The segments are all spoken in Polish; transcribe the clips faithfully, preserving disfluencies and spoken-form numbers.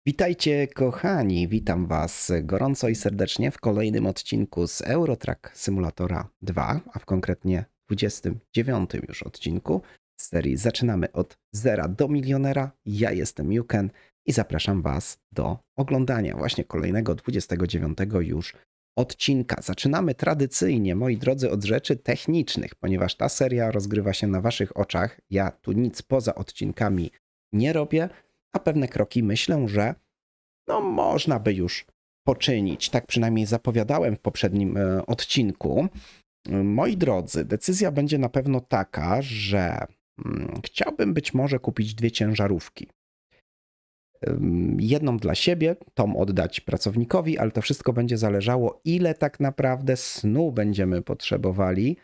Witajcie kochani, witam was gorąco i serdecznie w kolejnym odcinku z Eurotrack Simulatora dwa, a w konkretnie dwudziestym dziewiątym już odcinku z serii Zaczynamy od zera do milionera. Ja jestem Juken i zapraszam was do oglądania właśnie kolejnego dwudziestego dziewiątego już odcinka. Zaczynamy tradycyjnie, moi drodzy, od rzeczy technicznych, ponieważ ta seria rozgrywa się na waszych oczach. Ja tu nic poza odcinkami nie robię, a pewne kroki myślę, że no można by już poczynić. Tak przynajmniej zapowiadałem w poprzednim e, odcinku. Moi drodzy, decyzja będzie na pewno taka, że mm, chciałbym być może kupić dwie ciężarówki. Ym, Jedną dla siebie, tą oddać pracownikowi, ale to wszystko będzie zależało, ile tak naprawdę snu będziemy potrzebowali.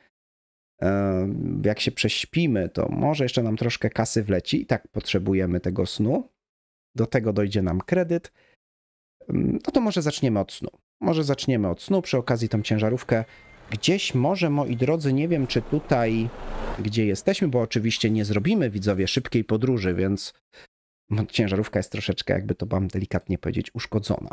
Ym, Jak się prześpimy, to może jeszcze nam troszkę kasy wleci i tak potrzebujemy tego snu. Do tego dojdzie nam kredyt. No to może zaczniemy od snu. Może zaczniemy od snu, przy okazji tą ciężarówkę gdzieś może, moi drodzy, nie wiem czy tutaj, gdzie jesteśmy, bo oczywiście nie zrobimy, widzowie, szybkiej podróży, więc ciężarówka jest troszeczkę, jakby to mam delikatnie powiedzieć, uszkodzona.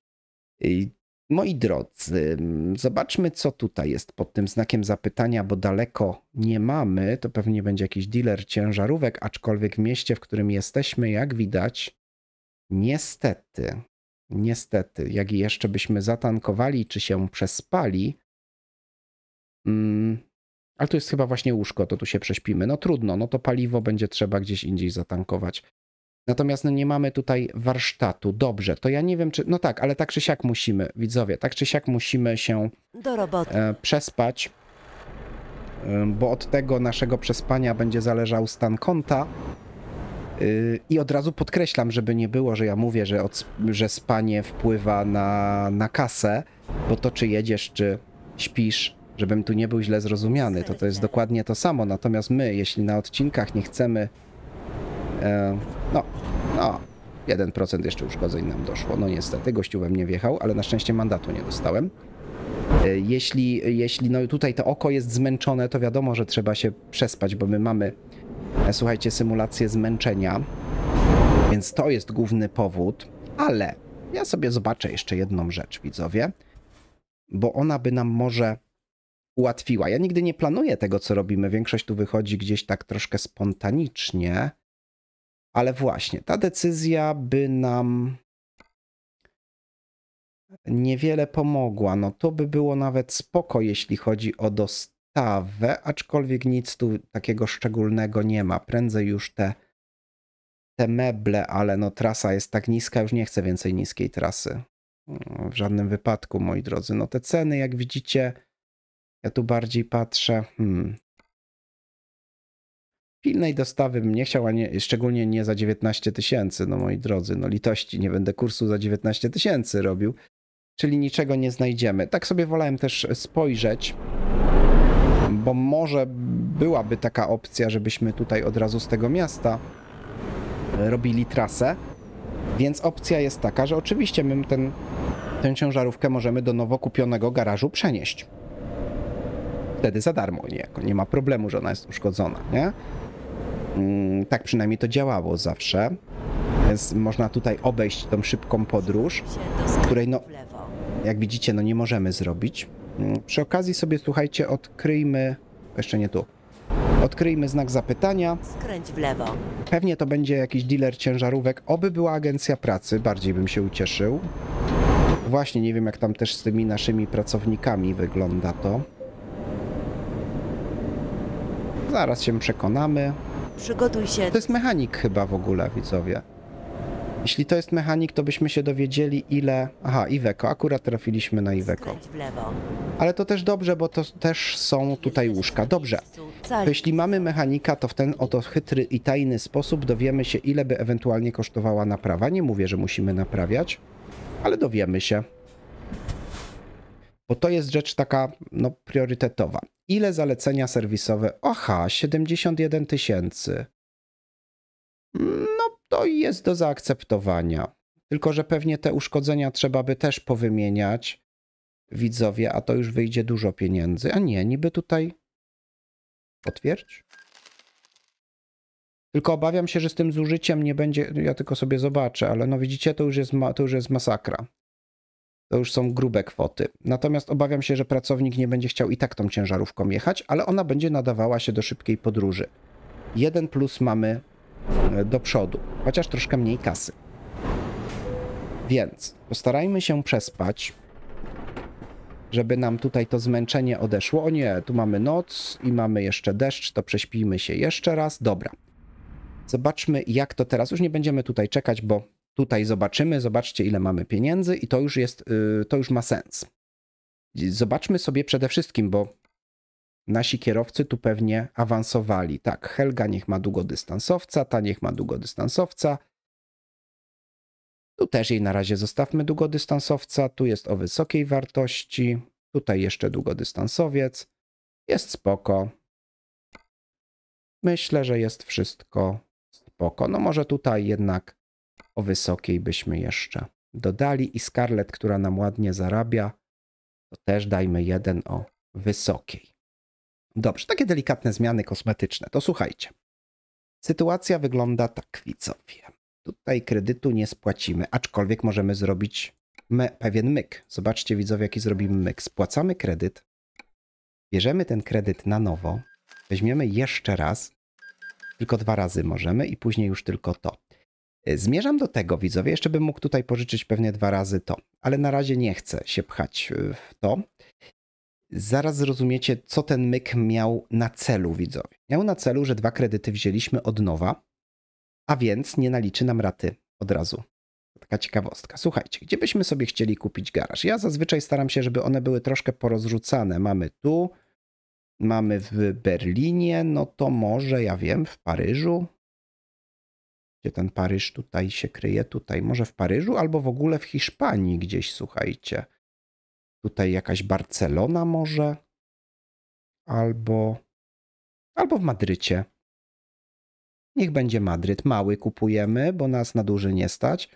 I moi drodzy, zobaczmy co tutaj jest pod tym znakiem zapytania, bo daleko nie mamy. To pewnie będzie jakiś dealer ciężarówek, aczkolwiek w mieście, w którym jesteśmy, jak widać, niestety, niestety, jak jeszcze byśmy zatankowali, czy się przespali, mm, ale tu jest chyba właśnie łóżko, to tu się prześpimy. No trudno, no to paliwo będzie trzeba gdzieś indziej zatankować. Natomiast no nie mamy tutaj warsztatu. Dobrze, to ja nie wiem, czy... No tak, ale tak czy siak musimy, widzowie, tak czy siak musimy się Do roboty. e, przespać, e, bo od tego naszego przespania będzie zależał stan konta. I od razu podkreślam, żeby nie było, że ja mówię, że, od, że spanie wpływa na, na kasę, bo to czy jedziesz, czy śpisz, żebym tu nie był źle zrozumiany, to to jest dokładnie to samo. Natomiast my, jeśli na odcinkach nie chcemy, e, no, no, jeden procent jeszcze uszkodzeń nam doszło. No niestety, gościu we mnie wjechał, ale na szczęście mandatu nie dostałem. E, jeśli, jeśli no tutaj to oko jest zmęczone, to wiadomo, że trzeba się przespać, bo my mamy, słuchajcie, symulację zmęczenia, więc to jest główny powód, ale ja sobie zobaczę jeszcze jedną rzecz, widzowie, bo ona by nam może ułatwiła. Ja nigdy nie planuję tego, co robimy, większość tu wychodzi gdzieś tak troszkę spontanicznie, ale właśnie, ta decyzja by nam niewiele pomogła. No to by było nawet spoko, jeśli chodzi o dostawę, aczkolwiek nic tu takiego szczególnego nie ma. Prędzej już te te meble, ale no trasa jest tak niska, już nie chcę więcej niskiej trasy. W żadnym wypadku, moi drodzy. No te ceny, jak widzicie, ja tu bardziej patrzę, hmm. Pilnej dostawy bym nie chciał, a nie, szczególnie nie za dziewiętnaście tysięcy, no moi drodzy, no litości, nie będę kursu za dziewiętnaście tysięcy robił, czyli niczego nie znajdziemy. Tak sobie wolałem też spojrzeć, bo może byłaby taka opcja, żebyśmy tutaj od razu z tego miasta robili trasę, więc opcja jest taka, że oczywiście my ten, tę ciężarówkę możemy do nowo kupionego garażu przenieść. Wtedy za darmo, nie, nie ma problemu, że ona jest uszkodzona, nie? Mm, tak przynajmniej to działało zawsze. Więc można tutaj obejść tą szybką podróż, której no, jak widzicie, no nie możemy zrobić. Mm, przy okazji sobie, słuchajcie, odkryjmy, jeszcze nie tu, odkryjmy znak zapytania. Skręć w lewo. Pewnie to będzie jakiś dealer ciężarówek. Oby była agencja pracy, bardziej bym się ucieszył. Właśnie, nie wiem jak tam też z tymi naszymi pracownikami wygląda to. Zaraz się przekonamy. Przygotuj się. To jest mechanik chyba w ogóle, widzowie. Jeśli to jest mechanik, to byśmy się dowiedzieli ile... Aha, Iveco. Akurat trafiliśmy na Iveco. Skręć w lewo. Ale to też dobrze, bo to też są tutaj łóżka. Dobrze. To jeśli mamy mechanika, to w ten oto chytry i tajny sposób dowiemy się, ile by ewentualnie kosztowała naprawa. Nie mówię, że musimy naprawiać, ale dowiemy się. Bo to jest rzecz taka, no, priorytetowa. Ile zalecenia serwisowe? Aha, siedemdziesiąt jeden tysięcy. No, to jest do zaakceptowania. Tylko że pewnie te uszkodzenia trzeba by też powymieniać, widzowie, a to już wyjdzie dużo pieniędzy. A nie, niby tutaj... Potwierdź. Tylko obawiam się, że z tym zużyciem nie będzie, ja tylko sobie zobaczę, ale no widzicie, to już jest, ma, to już jest masakra. To już są grube kwoty. Natomiast obawiam się, że pracownik nie będzie chciał i tak tą ciężarówką jechać, ale ona będzie nadawała się do szybkiej podróży. Jeden plus mamy do przodu, chociaż troszkę mniej kasy. Więc postarajmy się przespać, żeby nam tutaj to zmęczenie odeszło. O nie, tu mamy noc i mamy jeszcze deszcz, to prześpijmy się jeszcze raz. Dobra. Zobaczmy, jak to teraz. Już nie będziemy tutaj czekać, bo tutaj zobaczymy. Zobaczcie, ile mamy pieniędzy i to już jest, to już ma sens. Zobaczmy sobie przede wszystkim, bo nasi kierowcy tu pewnie awansowali. Tak, Helga niech ma długodystansowca, ta niech ma długodystansowca. Tu też jej na razie zostawmy długodystansowca. Tu jest o wysokiej wartości. Tutaj jeszcze długodystansowiec. Jest spoko. Myślę, że jest wszystko spoko. No może tutaj jednak o wysokiej byśmy jeszcze dodali. I Scarlett, która nam ładnie zarabia, to też dajmy jeden o wysokiej. Dobrze, takie delikatne zmiany kosmetyczne. To słuchajcie. Sytuacja wygląda tak, widzowie. Tutaj kredytu nie spłacimy, aczkolwiek możemy zrobić me, pewien myk. Zobaczcie, widzowie, jaki zrobimy myk. Spłacamy kredyt, bierzemy ten kredyt na nowo, weźmiemy jeszcze raz, tylko dwa razy możemy i później już tylko to. Zmierzam do tego, widzowie, jeszcze bym mógł tutaj pożyczyć pewnie dwa razy to, ale na razie nie chcę się pchać w to. Zaraz zrozumiecie, co ten myk miał na celu, widzowie. Miał na celu, że dwa kredyty wzięliśmy od nowa, a więc nie naliczy nam raty od razu. Taka ciekawostka. Słuchajcie, gdzie byśmy sobie chcieli kupić garaż? Ja zazwyczaj staram się, żeby one były troszkę porozrzucane. Mamy tu, mamy w Berlinie, no to może, ja wiem, w Paryżu. Gdzie ten Paryż tutaj się kryje? Tutaj może w Paryżu albo w ogóle w Hiszpanii gdzieś, słuchajcie. Tutaj jakaś Barcelona może? Albo, albo w Madrycie. Niech będzie Madryt. Mały kupujemy, bo nas na duży nie stać.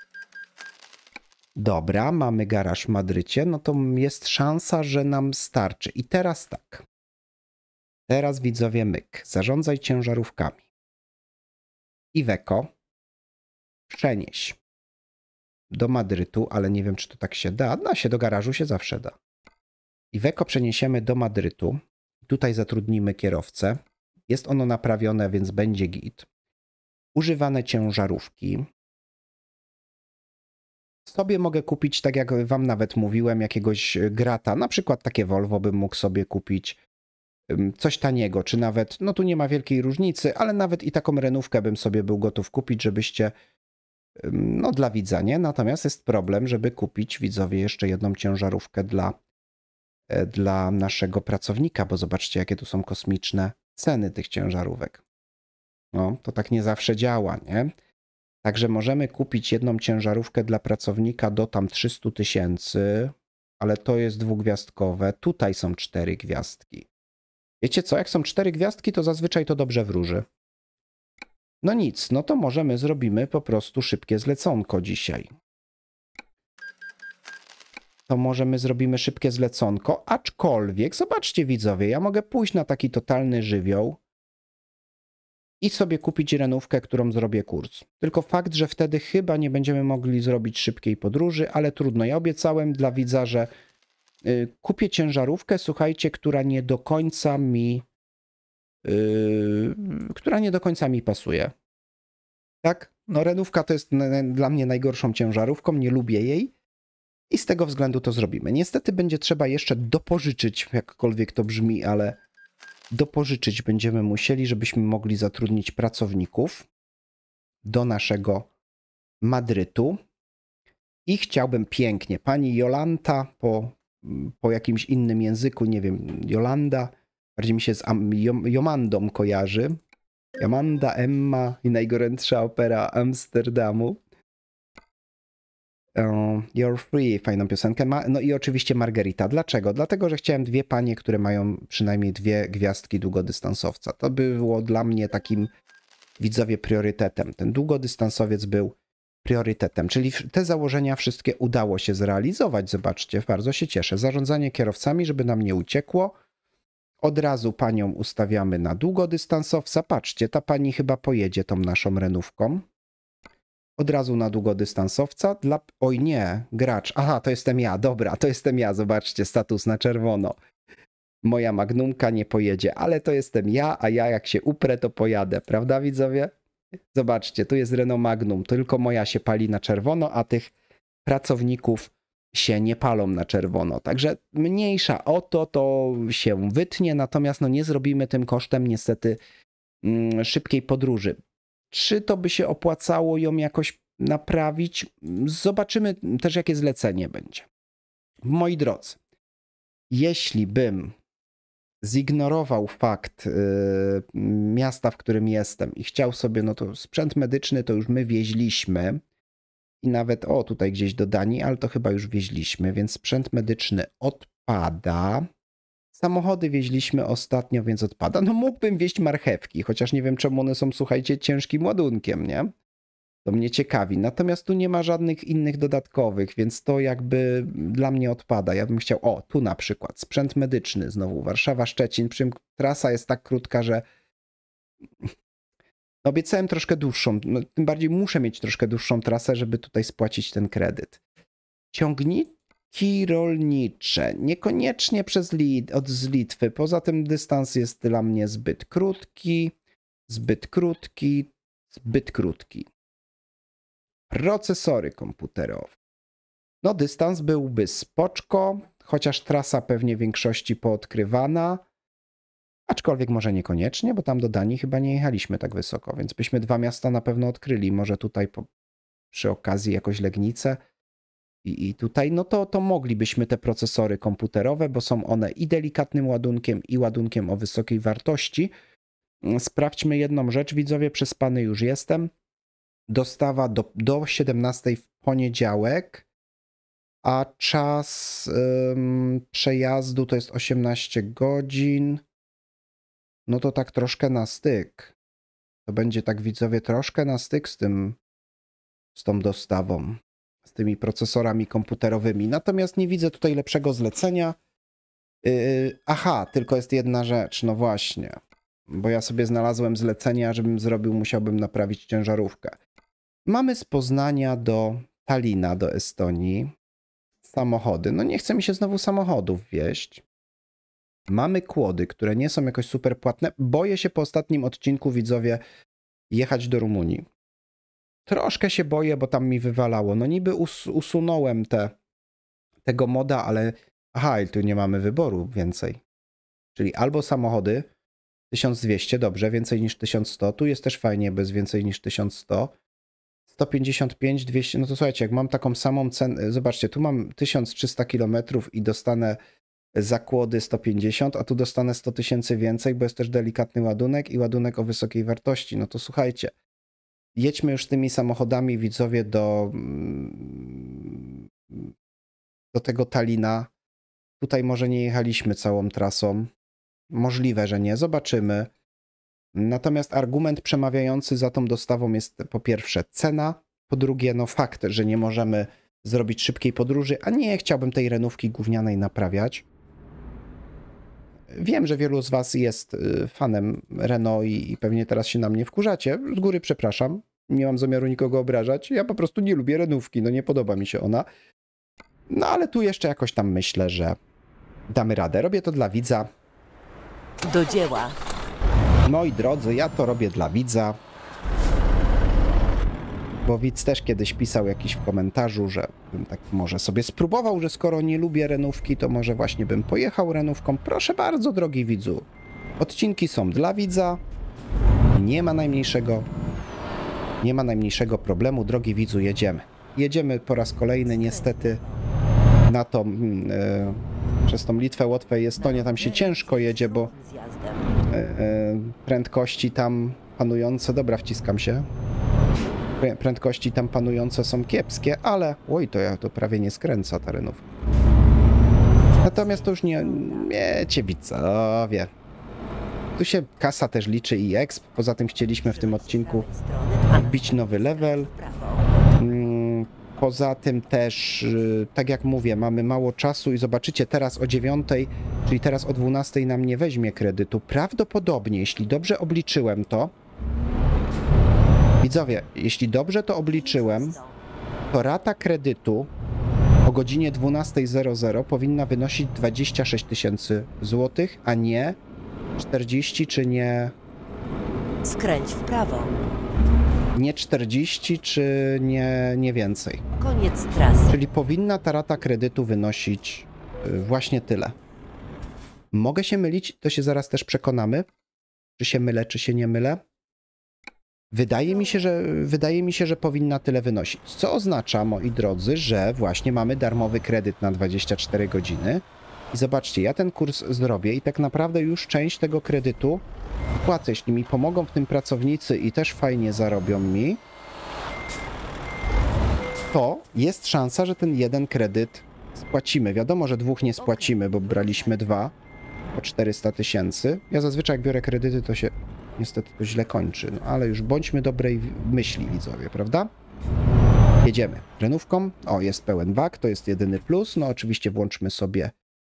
Dobra, mamy garaż w Madrycie. No to jest szansa, że nam starczy. I teraz tak. Teraz widzowie myk. Zarządzaj ciężarówkami. Iveco. Przenieś do Madrytu, ale nie wiem, czy to tak się da. Da się, do garażu się zawsze da. Iveco przeniesiemy do Madrytu. Tutaj zatrudnimy kierowcę. Jest ono naprawione, więc będzie git. Używane ciężarówki. Sobie mogę kupić, tak jak wam nawet mówiłem, jakiegoś grata. Na przykład takie Volvo bym mógł sobie kupić. Coś taniego, czy nawet, no tu nie ma wielkiej różnicy, ale nawet i taką renówkę bym sobie był gotów kupić, żebyście, no dla widza, nie? Natomiast jest problem, żeby kupić, widzowie, jeszcze jedną ciężarówkę dla, dla naszego pracownika, bo zobaczcie, jakie tu są kosmiczne ceny tych ciężarówek. No, to tak nie zawsze działa, nie? Także możemy kupić jedną ciężarówkę dla pracownika do tam trzystu tysięcy, ale to jest dwugwiazdkowe. Tutaj są cztery gwiazdki. Wiecie co, jak są cztery gwiazdki, to zazwyczaj to dobrze wróży. No nic, no to możemy zrobimy po prostu szybkie zleconko dzisiaj. To możemy zrobimy szybkie zleconko, aczkolwiek, zobaczcie widzowie, ja mogę pójść na taki totalny żywioł i sobie kupić renówkę, którą zrobię kurs. Tylko fakt, że wtedy chyba nie będziemy mogli zrobić szybkiej podróży, ale trudno. Ja obiecałem dla widza, że y, kupię ciężarówkę, słuchajcie, która nie do końca mi y, która nie do końca mi pasuje. Tak? No renówka to jest dla mnie najgorszą ciężarówką, nie lubię jej i z tego względu to zrobimy. Niestety będzie trzeba jeszcze dopożyczyć, jakkolwiek to brzmi, ale dopożyczyć będziemy musieli, żebyśmy mogli zatrudnić pracowników do naszego Madrytu. I chciałbym pięknie, pani Jolanta po, po jakimś innym języku, nie wiem, Jolanda, bardziej mi się z Am Jomandą kojarzy. Jomanda, Emma i najgorętsza opera Amsterdamu. Uh, You're Free, fajną piosenkę ma. No i oczywiście Margarita. Dlaczego? Dlatego, że chciałem dwie panie, które mają przynajmniej dwie gwiazdki długodystansowca. To było dla mnie takim, widzowie, priorytetem. Ten długodystansowiec był priorytetem, czyli te założenia wszystkie udało się zrealizować. Zobaczcie, bardzo się cieszę. Zarządzanie kierowcami, żeby nam nie uciekło. Od razu panią ustawiamy na długodystansowca. Patrzcie, ta pani chyba pojedzie tą naszą renówką. Od razu na długodystansowca. Dla... Oj nie, gracz. Aha, to jestem ja. Dobra, to jestem ja. Zobaczcie, status na czerwono. Moja Magnumka nie pojedzie, ale to jestem ja, a ja jak się uprę, to pojadę. Prawda, widzowie? Zobaczcie, tu jest Renault Magnum. Tylko moja się pali na czerwono, a tych pracowników się nie palą na czerwono. Także mniejsza o to, to się wytnie, natomiast no nie zrobimy tym kosztem niestety mm, szybkiej podróży. Czy to by się opłacało ją jakoś naprawić? Zobaczymy też, jakie zlecenie będzie. Moi drodzy, jeśli bym zignorował fakt yy, miasta, w którym jestem i chciał sobie, no to sprzęt medyczny to już my wieźliśmy i nawet, o tutaj gdzieś do Danii, ale to chyba już wieźliśmy, więc sprzęt medyczny odpada. Samochody wieźliśmy ostatnio, więc odpada. No mógłbym wieźć marchewki, chociaż nie wiem czemu one są, słuchajcie, ciężkim ładunkiem, nie? To mnie ciekawi. Natomiast tu nie ma żadnych innych dodatkowych, więc to jakby dla mnie odpada. Ja bym chciał, o tu na przykład, sprzęt medyczny znowu, Warszawa-Szczecin, przy czym trasa jest tak krótka, że obiecałem troszkę dłuższą, no, tym bardziej muszę mieć troszkę dłuższą trasę, żeby tutaj spłacić ten kredyt. Ciągniki rolnicze, niekoniecznie przez Lit od z Litwy, poza tym dystans jest dla mnie zbyt krótki, zbyt krótki, zbyt krótki. Procesory komputerowe. No dystans byłby spoczko, chociaż trasa pewnie w większości poodkrywana, aczkolwiek może niekoniecznie, bo tam do Danii chyba nie jechaliśmy tak wysoko, więc byśmy dwa miasta na pewno odkryli. Może tutaj po, przy okazji jakoś Legnicę i, i tutaj, no to, to moglibyśmy te procesory komputerowe, bo są one i delikatnym ładunkiem, i ładunkiem o wysokiej wartości. Sprawdźmy jedną rzecz, widzowie, przespany już jestem. Dostawa do, do siedemnastej w poniedziałek, a czas ym, przejazdu to jest osiemnaście godzin. No to tak troszkę na styk. To będzie tak, widzowie, troszkę na styk z tym, z tą dostawą, z tymi procesorami komputerowymi. Natomiast nie widzę tutaj lepszego zlecenia. Yy, aha, tylko jest jedna rzecz, no właśnie. Bo ja sobie znalazłem zlecenia, żebym zrobił, musiałbym naprawić ciężarówkę. Mamy z Poznania do Talina, do Estonii, samochody. No nie chce mi się znowu samochodów wieść. Mamy kłody, które nie są jakoś super płatne. Boję się po ostatnim odcinku, widzowie, jechać do Rumunii. Troszkę się boję, bo tam mi wywalało. No niby us usunąłem te, tego moda, ale aha, i tu nie mamy wyboru więcej. Czyli albo samochody tysiąc dwieście, dobrze, więcej niż tysiąc sto. Tu jest też fajnie, bez więcej niż tysiąc sto. sto pięćdziesiąt pięć, dwieście, no to słuchajcie, jak mam taką samą cenę, zobaczcie, tu mam tysiąc trzysta kilometrów i dostanę zakłody sto pięćdziesiąt, a tu dostanę sto tysięcy więcej, bo jest też delikatny ładunek i ładunek o wysokiej wartości. No to słuchajcie, jedźmy już tymi samochodami, widzowie, do, do tego Talina. Tutaj może nie jechaliśmy całą trasą. Możliwe, że nie. Zobaczymy. Natomiast argument przemawiający za tą dostawą jest po pierwsze cena, po drugie no fakt, że nie możemy zrobić szybkiej podróży, a nie chciałbym tej renówki gównianej naprawiać. Wiem, że wielu z was jest fanem Renault i pewnie teraz się na mnie wkurzacie. Z góry przepraszam, nie mam zamiaru nikogo obrażać. Ja po prostu nie lubię renówki, no nie podoba mi się ona. No ale tu jeszcze jakoś tam myślę, że damy radę. Robię to dla widza. Do dzieła. Moi drodzy, ja to robię dla widza. Bo widz też kiedyś pisał jakiś w komentarzu, że bym tak może sobie spróbował, że skoro nie lubię renówki, to może właśnie bym pojechał renówką. Proszę bardzo, drogi widzu. Odcinki są dla widza. Nie ma najmniejszego, nie ma najmniejszego problemu. Drogi widzu, jedziemy. Jedziemy po raz kolejny niestety na tą, yy, przez tą Litwę, Łotwę i Estonię. Tam się ciężko jedzie, bo yy, yy, prędkości tam panujące, dobra, wciskam się. Prędkości tam panujące są kiepskie, ale oj, to ja to prawie nie skręca ta renówka. Natomiast to już nie, wiecie, widzowie. Tu się kasa też liczy i exp. Poza tym chcieliśmy w tym odcinku wbić nowy level. Poza tym też, yy, tak jak mówię, mamy mało czasu i zobaczycie, teraz o dziewiątej, czyli teraz o dwunastej nam nie weźmie kredytu. Prawdopodobnie, jeśli dobrze obliczyłem to, widzowie, jeśli dobrze to obliczyłem, to rata kredytu o godzinie dwunastej powinna wynosić dwadzieścia sześć tysięcy złotych, a nie czterdzieści czy nie... Skręć w prawo. Nie czterdzieści czy nie, nie więcej. Koniec trasy. Czyli powinna ta rata kredytu wynosić y, właśnie tyle. Mogę się mylić, to się zaraz też przekonamy. Czy się mylę, czy się nie mylę. Wydaje mi się, że, wydaje mi się, że powinna tyle wynosić. Co oznacza, moi drodzy, że właśnie mamy darmowy kredyt na dwadzieścia cztery godziny. I zobaczcie, ja ten kurs zrobię i tak naprawdę już część tego kredytu wpłacę. Jeśli mi pomogą w tym pracownicy i też fajnie zarobią mi, to jest szansa, że ten jeden kredyt spłacimy. Wiadomo, że dwóch nie spłacimy, bo braliśmy dwa po czterysta tysięcy. Ja zazwyczaj jak biorę kredyty, to się niestety to źle kończy. No, ale już bądźmy dobrej myśli, widzowie, prawda? Jedziemy renówką. O, jest pełen bak, to jest jedyny plus. No oczywiście włączmy sobie...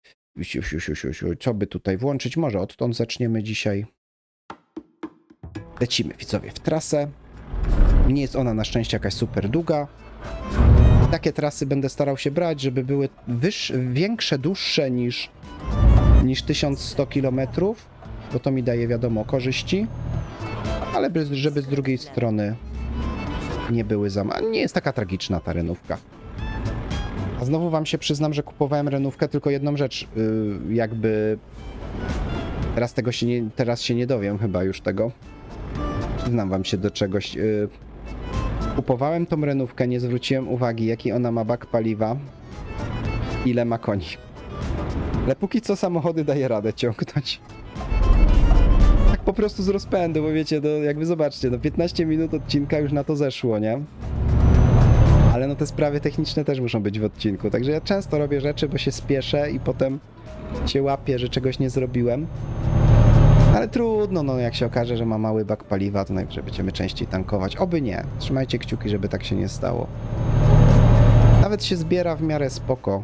Co by tutaj włączyć? Może odtąd zaczniemy dzisiaj. Lecimy, widzowie, w trasę. Nie jest ona na szczęście jakaś super długa. Takie trasy będę starał się brać, żeby były wyższe, większe, dłuższe niż, niż tysiąc sto kilometrów, bo to mi daje, wiadomo, korzyści, ale żeby z drugiej strony nie były za... Nie jest taka tragiczna ta renówka. A znowu wam się przyznam, że kupowałem renówkę, tylko jedną rzecz, yy, jakby... Teraz tego się nie, teraz się nie dowiem chyba już tego. Przyznam wam się do czegoś. Yy, kupowałem tą renówkę, nie zwróciłem uwagi, jaki ona ma bak paliwa, ile ma koni. Ale póki co samochody daje radę ciągnąć. Tak po prostu z rozpędu, bo wiecie, no jakby zobaczcie, no piętnaście minut odcinka już na to zeszło, nie? Ale no te sprawy techniczne też muszą być w odcinku, także ja często robię rzeczy, bo się spieszę i potem się łapię, że czegoś nie zrobiłem. Ale trudno, no jak się okaże, że ma mały bak paliwa, to najwyżej będziemy częściej tankować. Oby nie. Trzymajcie kciuki, żeby tak się nie stało. Nawet się zbiera w miarę spoko.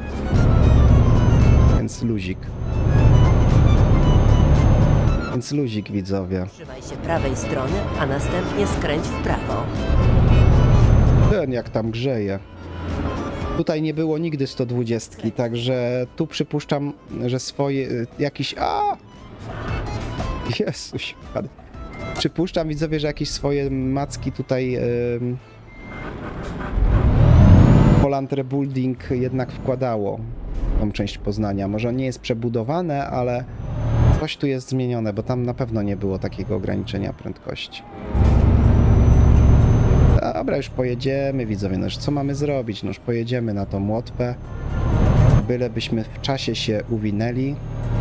Więc luzik. Więc luzik, widzowie. Trzymaj się prawej strony, a następnie skręć w prawo. Ten jak tam grzeje. Tutaj nie było nigdy sto dwadzieścia, także tu przypuszczam, że swoje... jakiś... A! Jezus, przypuszczam, widzowie, że jakieś swoje macki tutaj yy, Poland Rebuilding jednak wkładało w tą część Poznania. Może nie jest przebudowane, ale coś tu jest zmienione, bo tam na pewno nie było takiego ograniczenia prędkości. Dobra, już pojedziemy, widzowie, no już co mamy zrobić? No już pojedziemy na tą łotwę, bylebyśmy w czasie się uwinęli.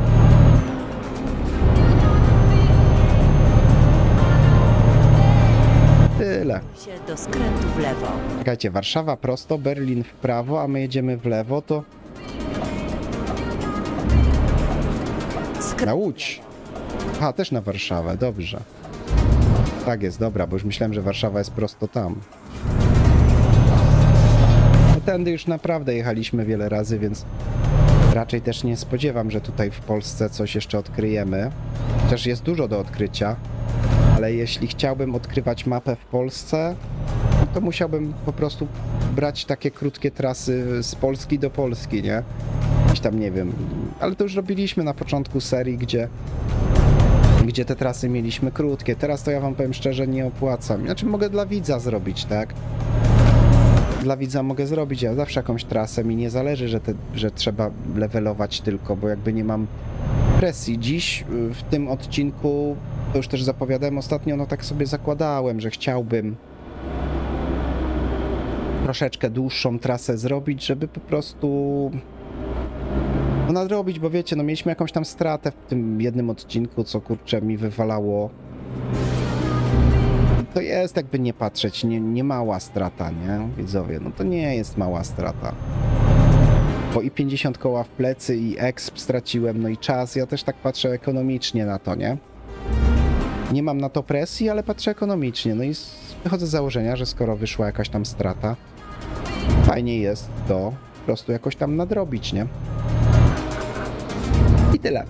Tyle. Się do skrętu w lewo. Czekajcie, Warszawa prosto, Berlin w prawo, a my jedziemy w lewo, to... Na Łódź. A, też na Warszawę, dobrze. Tak jest, dobra, bo już myślałem, że Warszawa jest prosto tam. No tędy już naprawdę jechaliśmy wiele razy, więc raczej też nie spodziewam, że tutaj w Polsce coś jeszcze odkryjemy. Chociaż jest dużo do odkrycia. Ale jeśli chciałbym odkrywać mapę w Polsce, to musiałbym po prostu brać takie krótkie trasy z Polski do Polski, nie? Gdzieś tam, nie wiem, ale to już robiliśmy na początku serii, gdzie, gdzie te trasy mieliśmy krótkie. Teraz to ja wam powiem szczerze, nie opłacam. Znaczy mogę dla widza zrobić, tak? Dla widza mogę zrobić, ja zawsze jakąś trasę, mi nie zależy, że, te, że trzeba levelować tylko, bo jakby nie mam presji. Dziś w tym odcinku, to już też zapowiadałem ostatnio, no tak sobie zakładałem, że chciałbym troszeczkę dłuższą trasę zrobić, żeby po prostu no nadrobić, bo wiecie, no mieliśmy jakąś tam stratę w tym jednym odcinku, co kurczę mi wywalało. To jest, jakby nie patrzeć, nie, nie mała strata, nie? Widzowie, no to nie jest mała strata. Bo i pięćdziesiąt koła w plecy, i exp straciłem, no i czas. Ja też tak patrzę ekonomicznie na to, nie? Nie mam na to presji, ale patrzę ekonomicznie. No i wychodzę z założenia, że skoro wyszła jakaś tam strata, fajnie jest to po prostu jakoś tam nadrobić, nie? I tyle.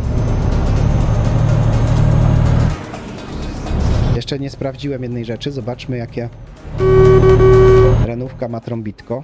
Jeszcze nie sprawdziłem jednej rzeczy. Zobaczmy, jakie renówka ma trąbitko.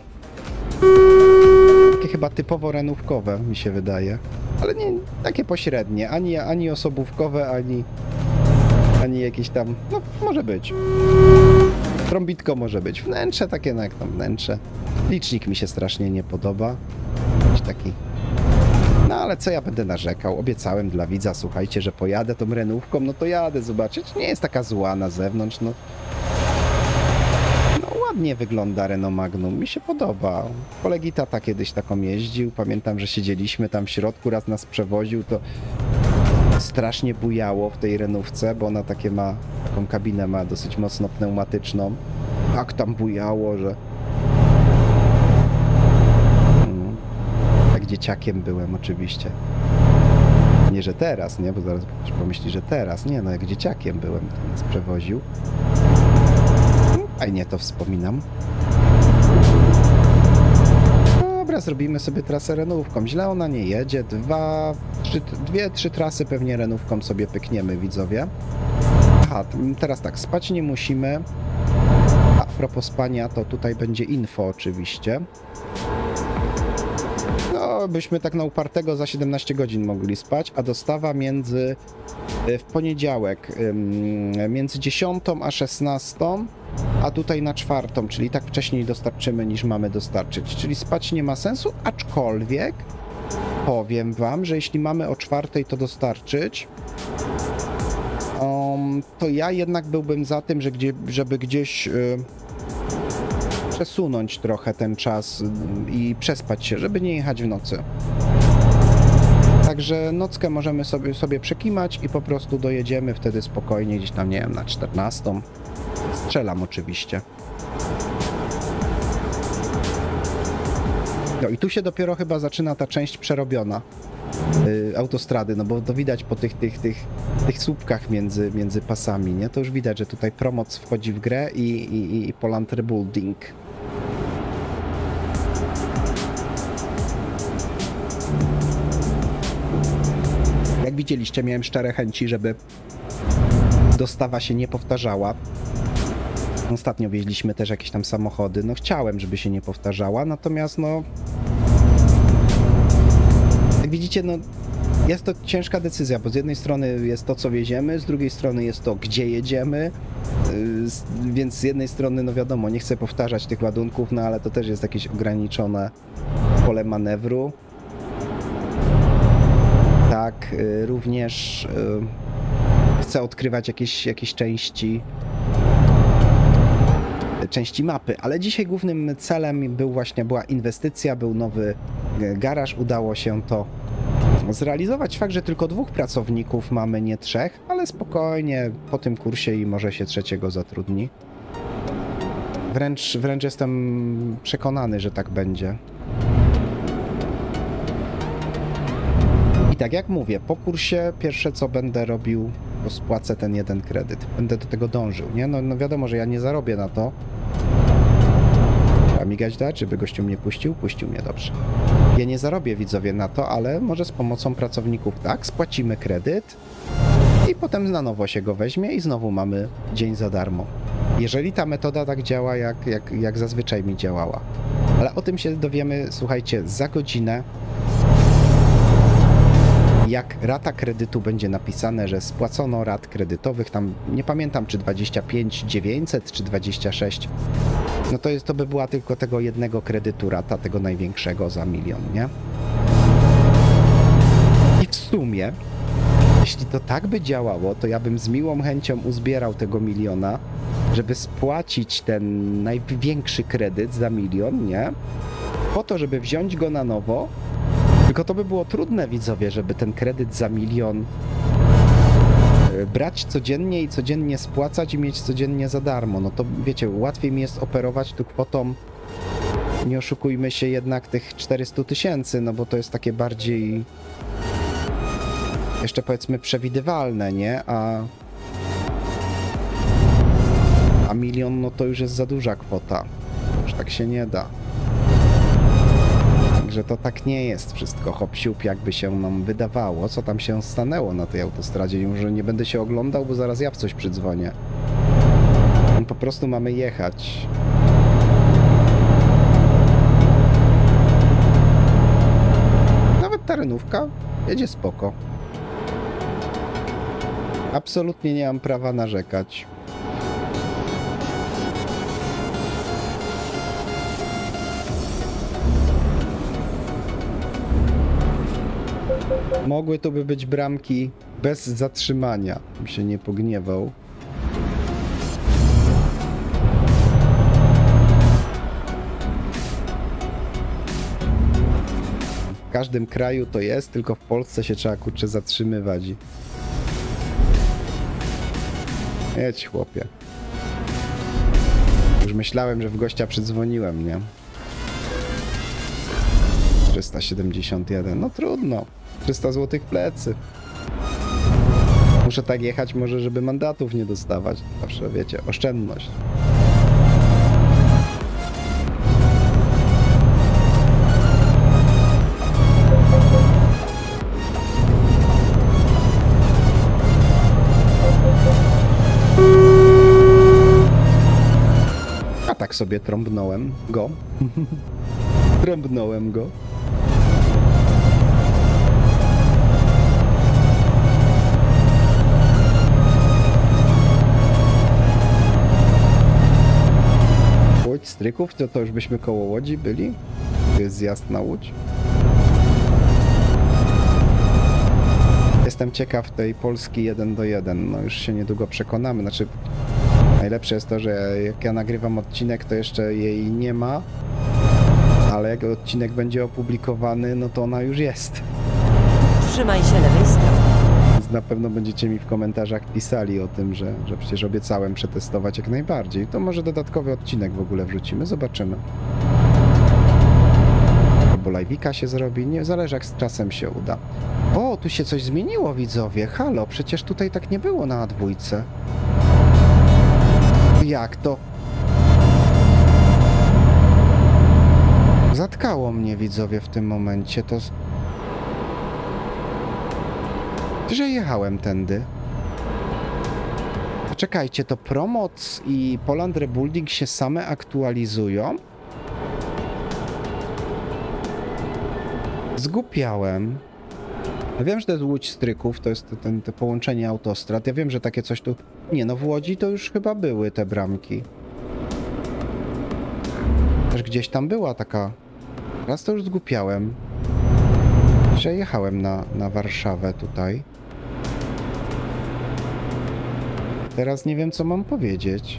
Takie chyba typowo renówkowe, mi się wydaje. Ale nie takie pośrednie. Ani, ani osobówkowe, ani, ani jakieś tam... No, może być. Trąbitko może być. Wnętrze takie, no jak tam wnętrze. Licznik mi się strasznie nie podoba. Jakiś taki... No ale co ja będę narzekał? Obiecałem dla widza, słuchajcie, że pojadę tą renówką, no to jadę zobaczyć. Nie jest taka zła na zewnątrz, no. No ładnie wygląda Renault Magnum, mi się podoba. Kolegi tata kiedyś taką jeździł, pamiętam, że siedzieliśmy tam w środku, raz nas przewoził, to strasznie bujało w tej renówce, bo ona takie ma, taką kabinę ma dosyć mocno pneumatyczną. Tak tam bujało, że... Dzieciakiem byłem oczywiście. Nie, że teraz, nie? Bo zaraz pomyśli, że teraz. Nie, no jak dzieciakiem byłem, to nas przewoził. Fajnie to wspominam. Dobra, zrobimy sobie trasę renówką. Źle ona nie jedzie. Dwa, trzy, dwie, trzy trasy pewnie renówką sobie pykniemy, widzowie. Aha, teraz tak, spać nie musimy. A propos spania, to tutaj będzie info oczywiście. No, byśmy tak na upartego za siedemnaście godzin mogli spać, a dostawa między w poniedziałek między dziesiątą a szesnastą, a tutaj na czwartą, czyli tak wcześniej dostarczymy niż mamy dostarczyć, czyli spać nie ma sensu, aczkolwiek powiem wam, że jeśli mamy o czwartej to dostarczyć, um, to ja jednak byłbym za tym, że gdzie, żeby gdzieś y, przesunąć trochę ten czas i przespać się, żeby nie jechać w nocy. Także nockę możemy sobie, sobie przekimać i po prostu dojedziemy wtedy spokojnie gdzieś tam, nie wiem, na czternastą. Strzelam oczywiście. No i tu się dopiero chyba zaczyna ta część przerobiona yy, autostrady, no bo to widać po tych, tych, tych, tych słupkach między, między pasami, nie? To już widać, że tutaj Promoc wchodzi w grę i, i, i Poland Rebuilding. Jak widzieliście, miałem szczere chęci, żeby dostawa się nie powtarzała. Ostatnio wieźliśmy też jakieś tam samochody. No chciałem, żeby się nie powtarzała, natomiast no... Jak widzicie, no jest to ciężka decyzja, bo z jednej strony jest to, co wieziemy, z drugiej strony jest to, gdzie jedziemy, yy, więc z jednej strony, no wiadomo, nie chcę powtarzać tych ładunków, no ale to też jest jakieś ograniczone pole manewru. Tak, yy, również yy, chcę odkrywać jakieś, jakieś części części mapy, ale dzisiaj głównym celem był właśnie, była inwestycja, był nowy garaż, udało się to zrealizować. Fakt, że tylko dwóch pracowników mamy, nie trzech, ale spokojnie po tym kursie i może się trzeciego zatrudni. Wręcz, wręcz jestem przekonany, że tak będzie. I tak jak mówię, po kursie pierwsze co będę robił, to spłacę ten jeden kredyt. Będę do tego dążył, nie? No, no wiadomo, że ja nie zarobię na to. A migać da, czy by gościu mnie puścił? Puścił mnie, dobrze. Ja nie zarobię, widzowie, na to, ale może z pomocą pracowników tak, spłacimy kredyt i potem na nowo się go weźmie i znowu mamy dzień za darmo. Jeżeli ta metoda tak działa, jak, jak, jak zazwyczaj mi działała. Ale o tym się dowiemy, słuchajcie, za godzinę. Jak rata kredytu będzie napisane, że spłacono rat kredytowych, tam nie pamiętam, czy dwadzieścia pięć tysięcy dziewięćset, czy dwadzieścia sześć, no to, jest, to by była tylko tego jednego kredytu rata, tego największego za milion, nie? I w sumie, jeśli to tak by działało, to ja bym z miłą chęcią uzbierał tego miliona, żeby spłacić ten największy kredyt za milion, nie? Po to, żeby wziąć go na nowo. Tylko to by było trudne, widzowie, żeby ten kredyt za milion brać codziennie i codziennie spłacać i mieć codziennie za darmo. No to wiecie, łatwiej mi jest operować tu kwotą, nie oszukujmy się, jednak tych czterystu tysięcy, no bo to jest takie bardziej jeszcze powiedzmy przewidywalne, nie? A, a milion, no to już jest za duża kwota. Już tak się nie da. Także to tak nie jest wszystko hop-siup, jakby się nam wydawało, co tam się stanęło na tej autostradzie. Może nie będę się oglądał, bo zaraz ja w coś przydzwonię. Po prostu mamy jechać. Nawet terenówka jedzie spoko. Absolutnie nie mam prawa narzekać. Mogły to by być bramki bez zatrzymania. Bym się nie pogniewał. W każdym kraju to jest, tylko w Polsce się trzeba kurczę zatrzymywać. Jedź, chłopie. Już myślałem, że w gościa przydzwoniłem, nie? trzysta siedemdziesiąt jeden. No trudno. trzysta złotych plecy. Muszę tak jechać może, żeby mandatów nie dostawać. Zawsze, wiecie, oszczędność. A tak sobie trąbnąłem go. Trąbnąłem go. Łódź Stryków, to, to już byśmy koło Łodzi byli? To jest zjazd na Łódź. Jestem ciekaw tej Polski jeden do jeden. No już się niedługo przekonamy. Znaczy, najlepsze jest to, że jak ja nagrywam odcinek, to jeszcze jej nie ma. Ale jak odcinek będzie opublikowany, no to ona już jest. Trzymaj się lewej strony. Więc na pewno będziecie mi w komentarzach pisali o tym, że, że przecież obiecałem przetestować jak najbardziej. To może dodatkowy odcinek w ogóle wrzucimy, zobaczymy. Albo live'ika się zrobi, nie, zależy jak z czasem się uda. O, tu się coś zmieniło, widzowie. Halo, przecież tutaj tak nie było na A dwa. Jak to? Zatkało mnie, widzowie, w tym momencie. To... że jechałem tędy. Czekajcie, to Promoc i Poland Rebuilding się same aktualizują? Zgłupiałem. Ja wiem, że to jest Łódź Stryków, to jest ten, to połączenie autostrad. Ja wiem, że takie coś tu... Nie, no w Łodzi to już chyba były te bramki. Też gdzieś tam była taka... Raz to już zgłupiałem. Że jechałem na, na Warszawę tutaj. Teraz nie wiem, co mam powiedzieć.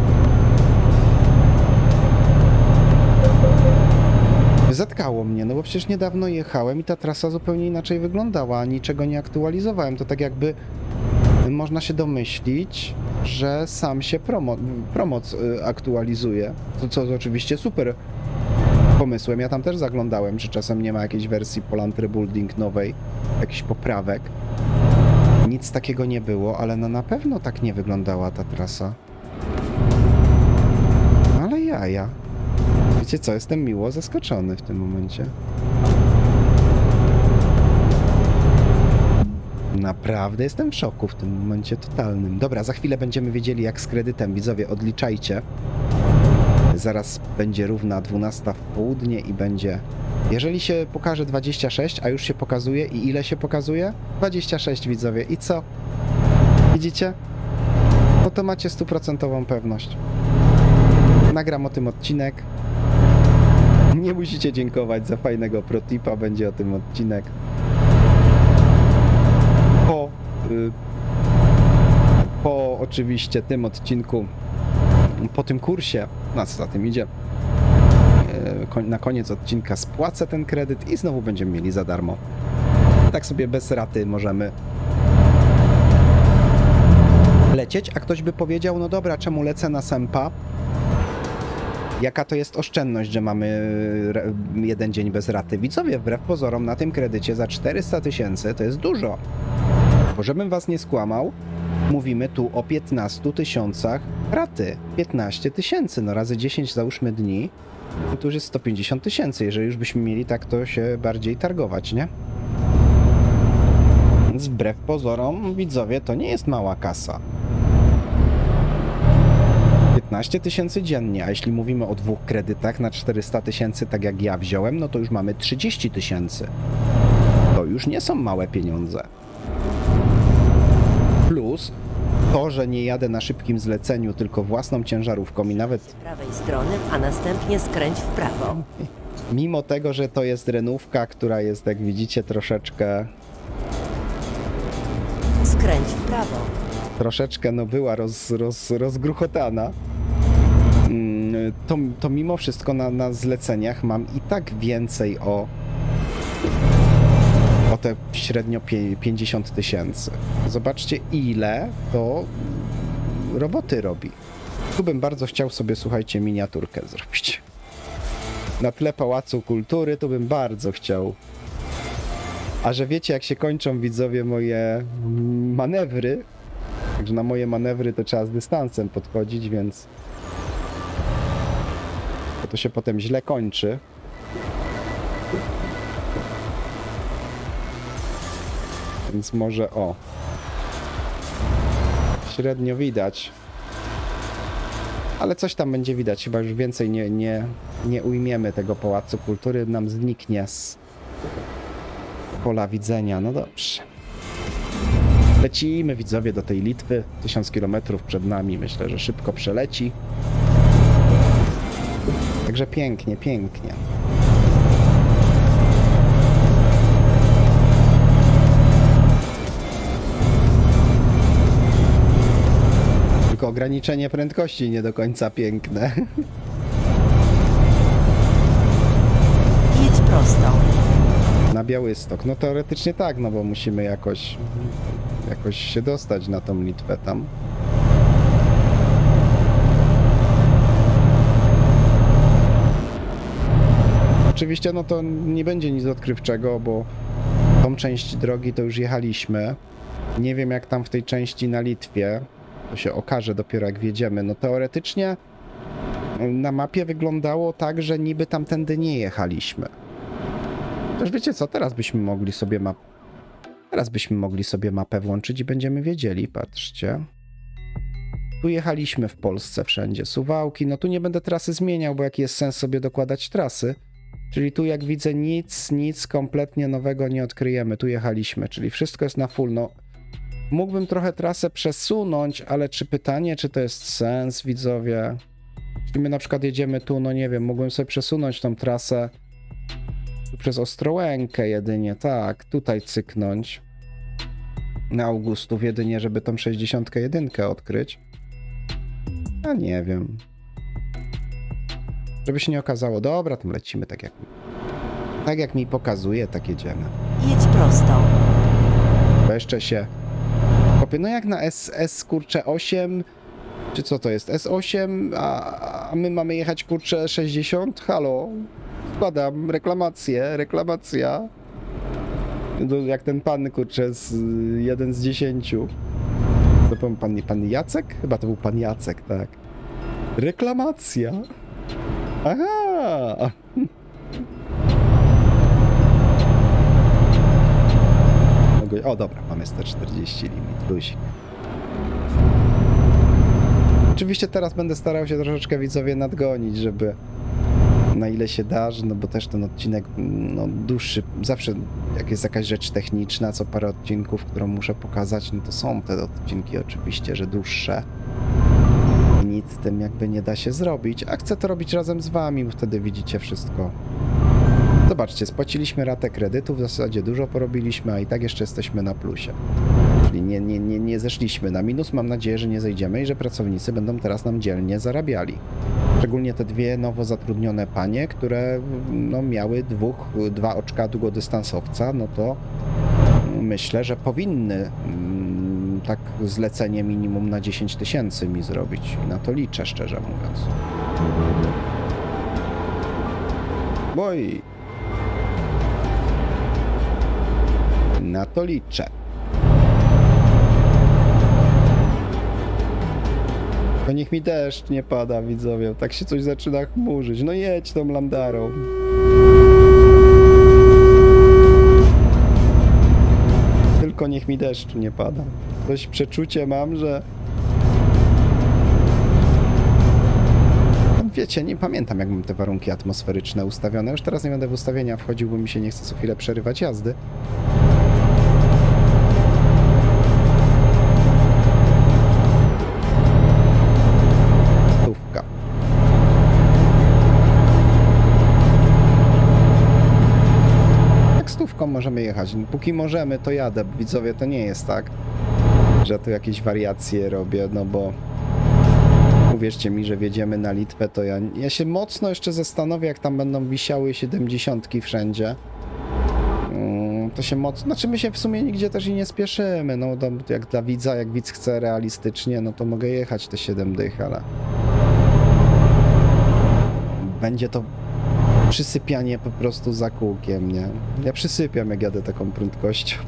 Zatkało mnie, no bo przecież niedawno jechałem i ta trasa zupełnie inaczej wyglądała, a niczego nie aktualizowałem. To tak jakby można się domyślić, że sam się promo, promoc aktualizuje. To co oczywiście super pomysłem. Ja tam też zaglądałem, czy czasem nie ma jakiejś wersji Poland Rebuilding nowej, jakichś poprawek. Nic takiego nie było, ale no na pewno tak nie wyglądała ta trasa. Ale jaja. Wiecie co, jestem miło zaskoczony w tym momencie. Naprawdę jestem w szoku w tym momencie totalnym. Dobra, za chwilę będziemy wiedzieli jak z kredytem. Widzowie, odliczajcie. Zaraz będzie równa dwunasta w południe i będzie... Jeżeli się pokaże dwadzieścia sześć, a już się pokazuje i ile się pokazuje? dwadzieścia sześć, widzowie. I co? Widzicie? No to macie stuprocentową pewność. Nagram o tym odcinek. Nie musicie dziękować za fajnego protipa, będzie o tym odcinek. Po... Y, po oczywiście tym odcinku, po tym kursie, na co za tym idzie, na koniec odcinka spłacę ten kredyt i znowu będziemy mieli za darmo. Tak sobie bez raty możemy lecieć, a ktoś by powiedział, no dobra, czemu lecę na Sempa? Jaka to jest oszczędność, że mamy jeden dzień bez raty? Widzowie, wbrew pozorom na tym kredycie za czterysta tysięcy to jest dużo. Bo żebym was nie skłamał, mówimy tu o piętnastu tysiącach raty. piętnaście tysięcy, no razy dziesięć załóżmy dni, No to już jest sto pięćdziesiąt tysięcy. Jeżeli już byśmy mieli tak, to się bardziej targować, nie? Więc wbrew pozorom, widzowie, to nie jest mała kasa. piętnaście tysięcy dziennie, a jeśli mówimy o dwóch kredytach na czterysta tysięcy, tak jak ja wziąłem, no to już mamy trzydzieści tysięcy. To już nie są małe pieniądze. Plus to, że nie jadę na szybkim zleceniu, tylko własną ciężarówką i nawet... Z prawej strony, a następnie skręć w prawo. Mimo tego, że to jest renówka, która jest, jak widzicie, troszeczkę... Skręć w prawo. Troszeczkę, no, była roz, roz, rozgruchotana. To, to mimo wszystko na, na zleceniach mam i tak więcej o... o te średnio pięćdziesiąt tysięcy. Zobaczcie, ile to roboty robi. Tu bym bardzo chciał sobie, słuchajcie, miniaturkę zrobić. Na tle Pałacu Kultury to bym bardzo chciał. A że wiecie, jak się kończą, widzowie, moje manewry, także na moje manewry to trzeba z dystansem podchodzić, więc bo to się potem źle kończy. Więc może o. Średnio widać. Ale coś tam będzie widać. Chyba już więcej nie, nie, nie ujmiemy tego Pałacu Kultury. Nam zniknie z pola widzenia. No dobrze. Lecimy, widzowie, do tej Litwy. tysiąc kilometrów przed nami. Myślę, że szybko przeleci. Także pięknie, pięknie. Tylko ograniczenie prędkości nie do końca piękne. Jedź prosto. Na Białystok. No teoretycznie tak, no bo musimy jakoś jakoś się dostać na tą Litwę tam. Oczywiście no to nie będzie nic odkrywczego, bo tą część drogi to już jechaliśmy. Nie wiem, jak tam w tej części na Litwie. To się okaże dopiero, jak wjedziemy. No teoretycznie na mapie wyglądało tak, że niby tamtędy nie jechaliśmy. Też wiecie co, teraz byśmy mogli sobie map... Teraz byśmy mogli sobie mapę włączyć i będziemy wiedzieli, patrzcie. Tu jechaliśmy w Polsce wszędzie. Suwałki, no tu nie będę trasy zmieniał, bo jaki jest sens sobie dokładać trasy. Czyli tu, jak widzę, nic, nic kompletnie nowego nie odkryjemy. Tu jechaliśmy, czyli wszystko jest na full. No, mógłbym trochę trasę przesunąć, ale czy pytanie, czy to jest sens, widzowie? Jeśli my na przykład jedziemy tu, no nie wiem, mógłbym sobie przesunąć tą trasę tu przez Ostrołękę jedynie, tak, tutaj cyknąć na Augustów jedynie, żeby tą sześćdziesiątkę jeden odkryć. A nie wiem. Żeby się nie okazało, dobra, tam lecimy tak jak mi, tak jak mi pokazuje, tak jedziemy. Jedź prosto. Bo jeszcze się kopię, no jak na S S, kurczę, osiem, czy co to jest, S osiem, a, a my mamy jechać, kurczę, sześćdziesiąt? Halo, wkładam reklamację, reklamacja. Jak ten pan, kurczę, z jeden z dziesięciu. To pan, pan, pan Jacek? Chyba to był pan Jacek, tak. Reklamacja. Aha! O dobra, mamy sto czterdzieści limit, luzik. Oczywiście teraz będę starał się troszeczkę, widzowie, nadgonić, żeby na ile się da, no bo też ten odcinek, no, dłuższy, zawsze jak jest jakaś rzecz techniczna, co parę odcinków, którą muszę pokazać, no to są te odcinki oczywiście, że dłuższe. I nic z tym jakby nie da się zrobić, a chcę to robić razem z wami, bo wtedy widzicie wszystko. Zobaczcie, spłaciliśmy ratę kredytu, w zasadzie dużo porobiliśmy, a i tak jeszcze jesteśmy na plusie. Czyli nie, nie, nie, nie zeszliśmy na minus, mam nadzieję, że nie zejdziemy i że pracownicy będą teraz nam dzielnie zarabiali. Szczególnie te dwie nowo zatrudnione panie, które no, miały dwóch, dwa oczka długodystansowca, no to myślę, że powinny mm, tak zlecenie minimum na dziesięć tysięcy mi zrobić. I na to liczę, szczerze mówiąc. Boj! Na to liczę. To niech mi deszcz nie pada, widzowie. Tak się coś zaczyna chmurzyć. No jedź tą Landarą. Tylko niech mi deszcz nie pada. Coś przeczucie mam, że... No wiecie, nie pamiętam, jak mam te warunki atmosferyczne ustawione. Już teraz nie będę w ustawienia wchodził, bo mi się nie chce co chwilę przerywać jazdy. Stówka. Tak stówką możemy jechać. Póki możemy, to jadę. Widzowie, to nie jest tak, że tu jakieś wariacje robię, no bo uwierzcie mi, że wjedziemy na Litwę, to ja, ja się mocno jeszcze zastanowię, jak tam będą wisiały siedemdziesiątki wszędzie. Mm, to się mocno, znaczy my się w sumie nigdzie też i nie spieszymy, no to jak dla widza, jak widz chce realistycznie, no to mogę jechać te siedem dych, ale będzie to przysypianie po prostu za kółkiem, nie? Ja przysypiam, jak jadę taką prędkością.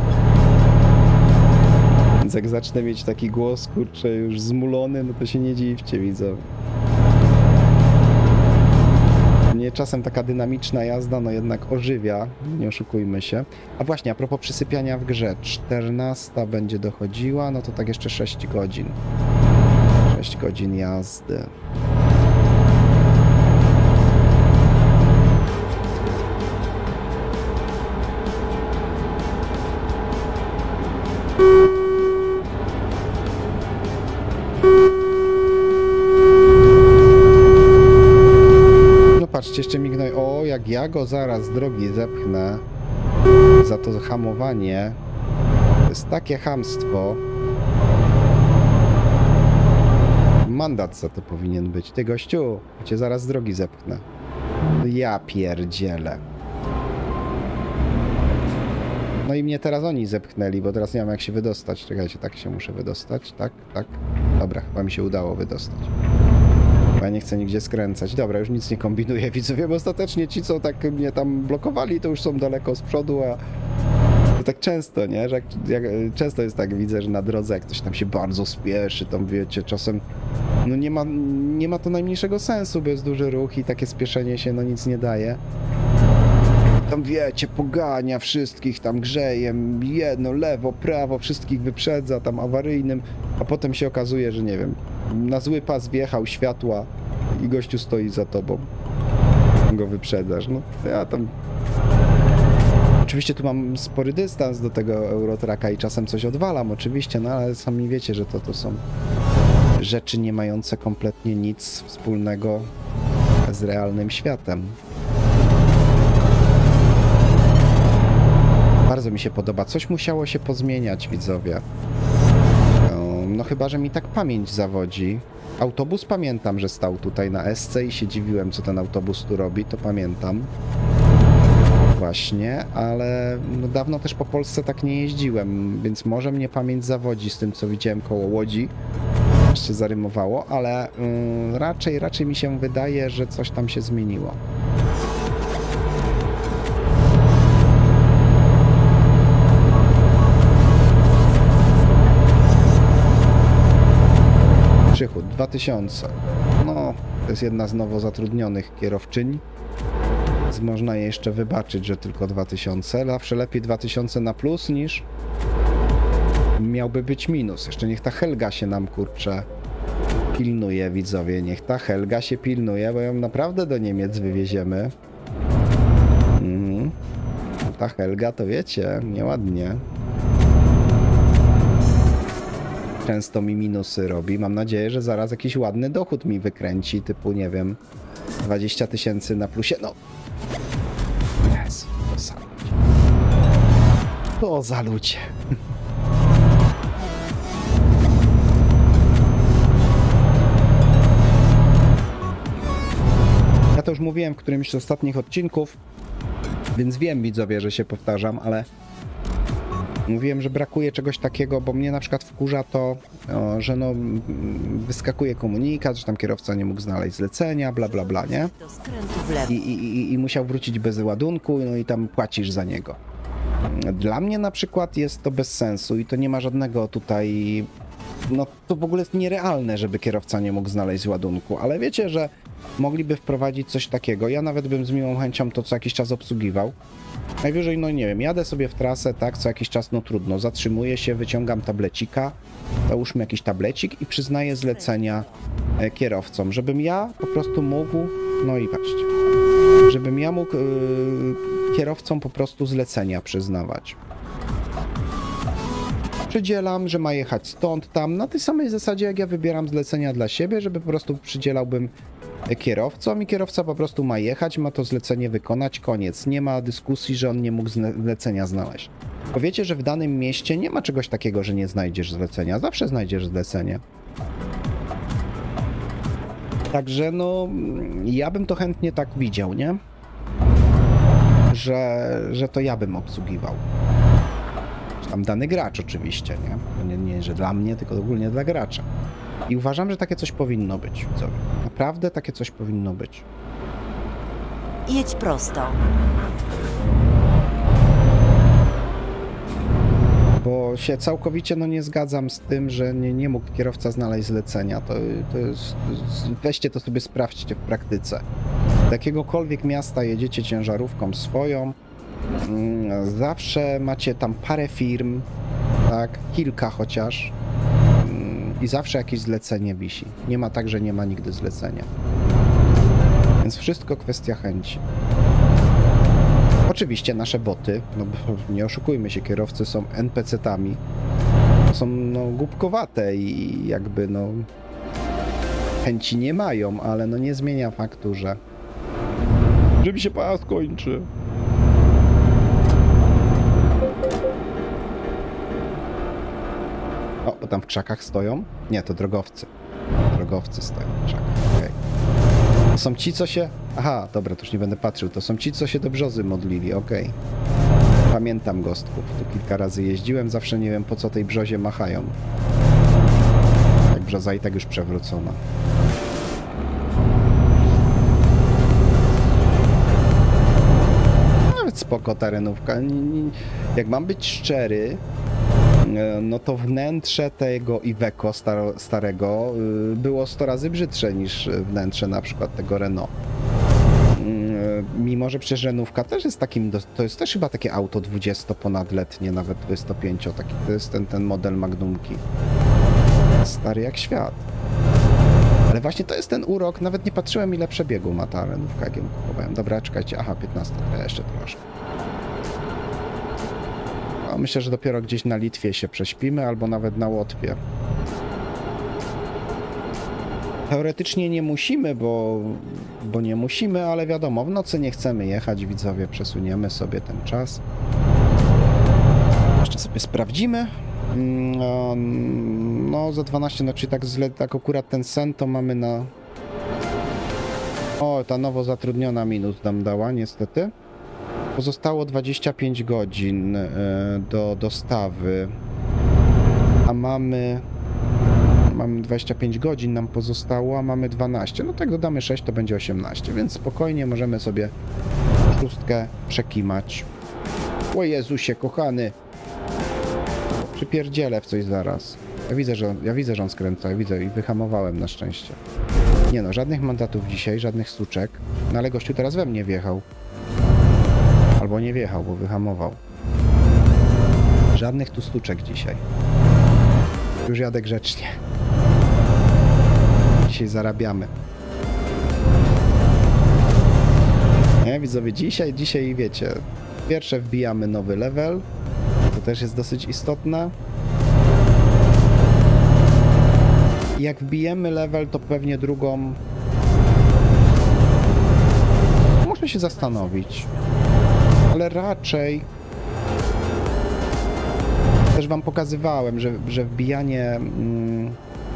Więc jak zacznę mieć taki głos, kurczę, już zmulony, no to się nie dziwcie, widzowie. Mnie czasem taka dynamiczna jazda, no jednak ożywia, nie oszukujmy się. A właśnie, a propos przysypiania w grze, czternasta będzie dochodziła, no to tak jeszcze sześć godzin. sześć godzin jazdy. Patrzcie, jeszcze mignął. O, jak ja go zaraz z drogi zepchnę za to hamowanie. To jest takie chamstwo. Mandat za to powinien być. Ty, gościu, cię zaraz z drogi zepchnę. Ja pierdzielę. No i mnie teraz oni zepchnęli, bo teraz nie mam jak się wydostać. Czekajcie, tak się muszę wydostać. Tak, tak. Dobra, chyba mi się udało wydostać. Ja nie chcę nigdzie skręcać. Dobra, już nic nie kombinuję, widzowie, bo ostatecznie ci, co tak mnie tam blokowali, to już są daleko z przodu, a to tak często, nie? Że jak, jak, często jest tak, widzę, że na drodze jak ktoś tam się bardzo spieszy, tam wiecie, czasem no nie ma, nie ma to najmniejszego sensu, bo jest duży ruch i takie spieszenie się no nic nie daje. Tam wiecie, pogania wszystkich, tam grzeje, jedno, lewo, prawo, wszystkich wyprzedza, tam awaryjnym, a potem się okazuje, że nie wiem, na zły pas wjechał, światła i gościu stoi za tobą. Go wyprzedzasz, no ja tam... Oczywiście tu mam spory dystans do tego Eurotracka i czasem coś odwalam, oczywiście, no ale sami wiecie, że to, to są rzeczy nie mające kompletnie nic wspólnego z realnym światem. Bardzo mi się podoba. Coś musiało się pozmieniać, widzowie. No chyba, że mi tak pamięć zawodzi. Autobus pamiętam, że stał tutaj na S C i się dziwiłem, co ten autobus tu robi, to pamiętam. Właśnie, ale no dawno też po Polsce tak nie jeździłem, więc może mnie pamięć zawodzi z tym, co widziałem koło Łodzi. Jeszcze zarymowało, ale yy, raczej, raczej mi się wydaje, że coś tam się zmieniło. Przychód dwa tysiące. No, to jest jedna z nowo zatrudnionych kierowczyń. Więc można jej jeszcze wybaczyć, że tylko dwa tysiące. Zawsze lepiej dwa tysiące na plus niż miałby być minus. Jeszcze niech ta Helga się nam, kurczę, pilnuje, widzowie. Niech ta Helga się pilnuje, bo ją naprawdę do Niemiec wywieziemy. Mhm. Ta Helga to wiecie, nieładnie. Często mi minusy robi. Mam nadzieję, że zaraz jakiś ładny dochód mi wykręci, typu, nie wiem, dwadzieścia tysięcy na plusie. No. Jezu, to za ludzie. To za ludzie. Ja to już mówiłem w którymś z ostatnich odcinków, więc wiem, widzowie, że się powtarzam, ale mówiłem, że brakuje czegoś takiego, bo mnie na przykład wkurza to, o, że no wyskakuje komunikat, że tam kierowca nie mógł znaleźć zlecenia, bla bla bla, nie? I, i, i, i musiał wrócić bez ładunku, no i tam płacisz za niego. Dla mnie na przykład jest to bez sensu i to nie ma żadnego tutaj no to w ogóle jest nierealne, żeby kierowca nie mógł znaleźć ładunku, ale wiecie, że mogliby wprowadzić coś takiego. Ja nawet bym z miłą chęcią to co jakiś czas obsługiwał. Najwyżej, no nie wiem, jadę sobie w trasę, tak, co jakiś czas, no trudno, zatrzymuję się, wyciągam tablecika, załóżmy jakiś tablecik i przyznaję zlecenia kierowcom, żebym ja po prostu mógł, no i patrzcie, żebym ja mógł yy, kierowcom po prostu zlecenia przyznawać. Przydzielam, że ma jechać stąd, tam, na tej samej zasadzie jak ja wybieram zlecenia dla siebie, żeby po prostu przydzielałbym kierowcom i kierowca po prostu ma jechać, ma to zlecenie wykonać, koniec. Nie ma dyskusji, że on nie mógł zlecenia znaleźć. Bo wiecie, że w danym mieście nie ma czegoś takiego, że nie znajdziesz zlecenia. Zawsze znajdziesz zlecenie. Także no, ja bym to chętnie tak widział, nie? Że, że to ja bym obsługiwał. Tam dany gracz oczywiście, nie? nie? Nie, że dla mnie, tylko ogólnie dla gracza. I uważam, że takie coś powinno być, widzowie. Naprawdę takie coś powinno być. Jedź prosto. Bo się całkowicie no, nie zgadzam z tym, że nie, nie mógł kierowca znaleźć zlecenia. To, to jest, weźcie to sobie sprawdźcie w praktyce. Do jakiegokolwiek miasta jedziecie ciężarówką swoją, zawsze macie tam parę firm, tak, kilka chociaż, i zawsze jakieś zlecenie wisi. Nie ma tak, że nie ma nigdy zlecenia. Więc wszystko kwestia chęci. Oczywiście nasze boty, no bo nie oszukujmy się, kierowcy są en pe ce tami. Są no głupkowate i jakby no chęci nie mają, ale no nie zmienia faktu, że że mi się pas kończy. O, bo tam w krzakach stoją? Nie, to drogowcy. Drogowcy stoją w krzakach, okej. Okay. To są ci, co się... Aha, dobra, to już nie będę patrzył. To są ci, co się do brzozy modlili, okej. Okay. Pamiętam gostków. Tu kilka razy jeździłem, zawsze nie wiem, po co tej brzozie machają. Jak brzoza i tak już przewrócona. Nawet spoko terenówka. Jak mam być szczery, no to wnętrze tego Iveco staro, starego było sto razy brzydsze niż wnętrze na przykład tego Renault. Mimo, że przecież Renówka też jest takim, to jest też chyba takie auto dwudziestoponadletnie, nawet dwudziestopięcio, taki to jest ten, ten model Magnumki. Stary jak świat. Ale właśnie to jest ten urok, nawet nie patrzyłem ile przebiegu ma ta Renówka, jak ją kupowałem. Dobra, czekajcie, aha, piętnaście, to jeszcze troszkę. No, myślę, że dopiero gdzieś na Litwie się prześpimy, albo nawet na Łotwie. Teoretycznie nie musimy, bo, bo nie musimy, ale wiadomo, w nocy nie chcemy jechać, widzowie, przesuniemy sobie ten czas. Jeszcze sobie sprawdzimy. No, no za dwanaście, no czyli tak, zle, tak akurat ten sen to mamy na... O, ta nowo zatrudniona minut nam dała, niestety. Pozostało dwadzieścia pięć godzin do dostawy, a mamy... Mamy dwadzieścia pięć godzin nam pozostało, a mamy dwanaście. No tak dodamy sześć, to będzie osiemnaście, więc spokojnie możemy sobie szóstkę przekimać. O Jezusie, kochany! Przypierdzielę w coś zaraz. Ja widzę, że, ja widzę, że on skręca, ja widzę i wyhamowałem na szczęście. Nie no, żadnych mandatów dzisiaj, żadnych stuczek. No ale gościu teraz we mnie wjechał. Albo nie wjechał, bo wyhamował. Żadnych tu stuczek dzisiaj. Już jadę grzecznie. Dzisiaj zarabiamy. Nie, widzowie, dzisiaj, dzisiaj wiecie, pierwsze wbijamy nowy level. To też jest dosyć istotne. I jak wbijemy level, to pewnie drugą... Można się zastanowić. Ale raczej... Też wam pokazywałem, że, że wbijanie... Mm,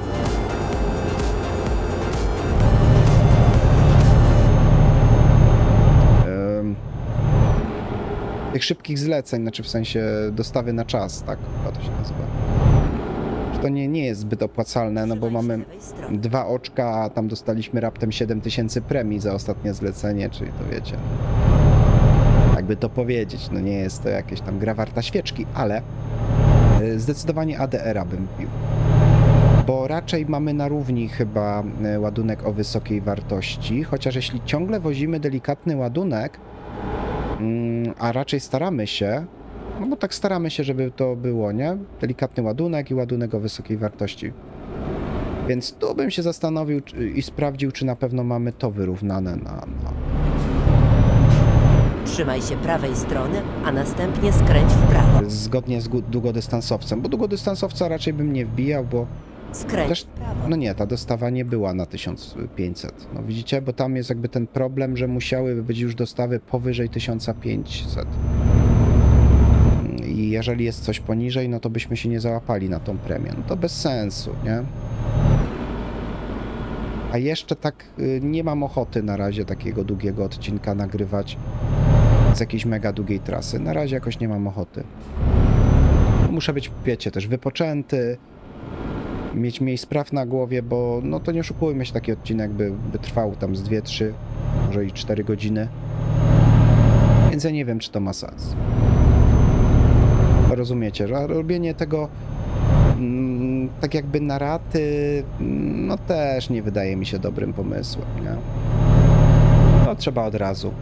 ym, tych szybkich zleceń, znaczy w sensie dostawy na czas, tak? Chyba to się nazywa. To nie, nie jest zbyt opłacalne, no bo mamy dwa oczka, a tam dostaliśmy raptem siedem tysięcy premii za ostatnie zlecenie, czyli to wiecie. Jakby to powiedzieć, no nie jest to jakieś tam gra warta świeczki, ale zdecydowanie A D R a bym pił. bo raczej mamy na równi chyba ładunek o wysokiej wartości, chociaż jeśli ciągle wozimy delikatny ładunek, a raczej staramy się, no bo tak staramy się, żeby to było, nie? Delikatny ładunek i ładunek o wysokiej wartości. Więc tu bym się zastanowił i sprawdził, czy na pewno mamy to wyrównane na... na... Trzymaj się prawej strony, a następnie skręć w prawo. Zgodnie z długodystansowcem, bo długodystansowca raczej bym nie wbijał, bo... Skręć Też, w prawo. no nie, ta dostawa nie była na tysiąc pięćset. No widzicie, bo tam jest jakby ten problem, że musiały być już dostawy powyżej tysiąc pięćset. I jeżeli jest coś poniżej, no to byśmy się nie załapali na tą premię. No to bez sensu, nie? A jeszcze tak y, nie mam ochoty na razie takiego długiego odcinka nagrywać z jakiejś mega długiej trasy. Na razie jakoś nie mam ochoty. Muszę być, wiecie, też wypoczęty, mieć mniej spraw na głowie, bo no to nie oszukujmy się, taki odcinek by, by trwał tam z dwie, trzy, może i cztery godziny. Więc ja nie wiem, czy to ma sens. Rozumiecie, że robienie tego mm, tak jakby na raty, no też nie wydaje mi się dobrym pomysłem, nie? No trzeba od razu.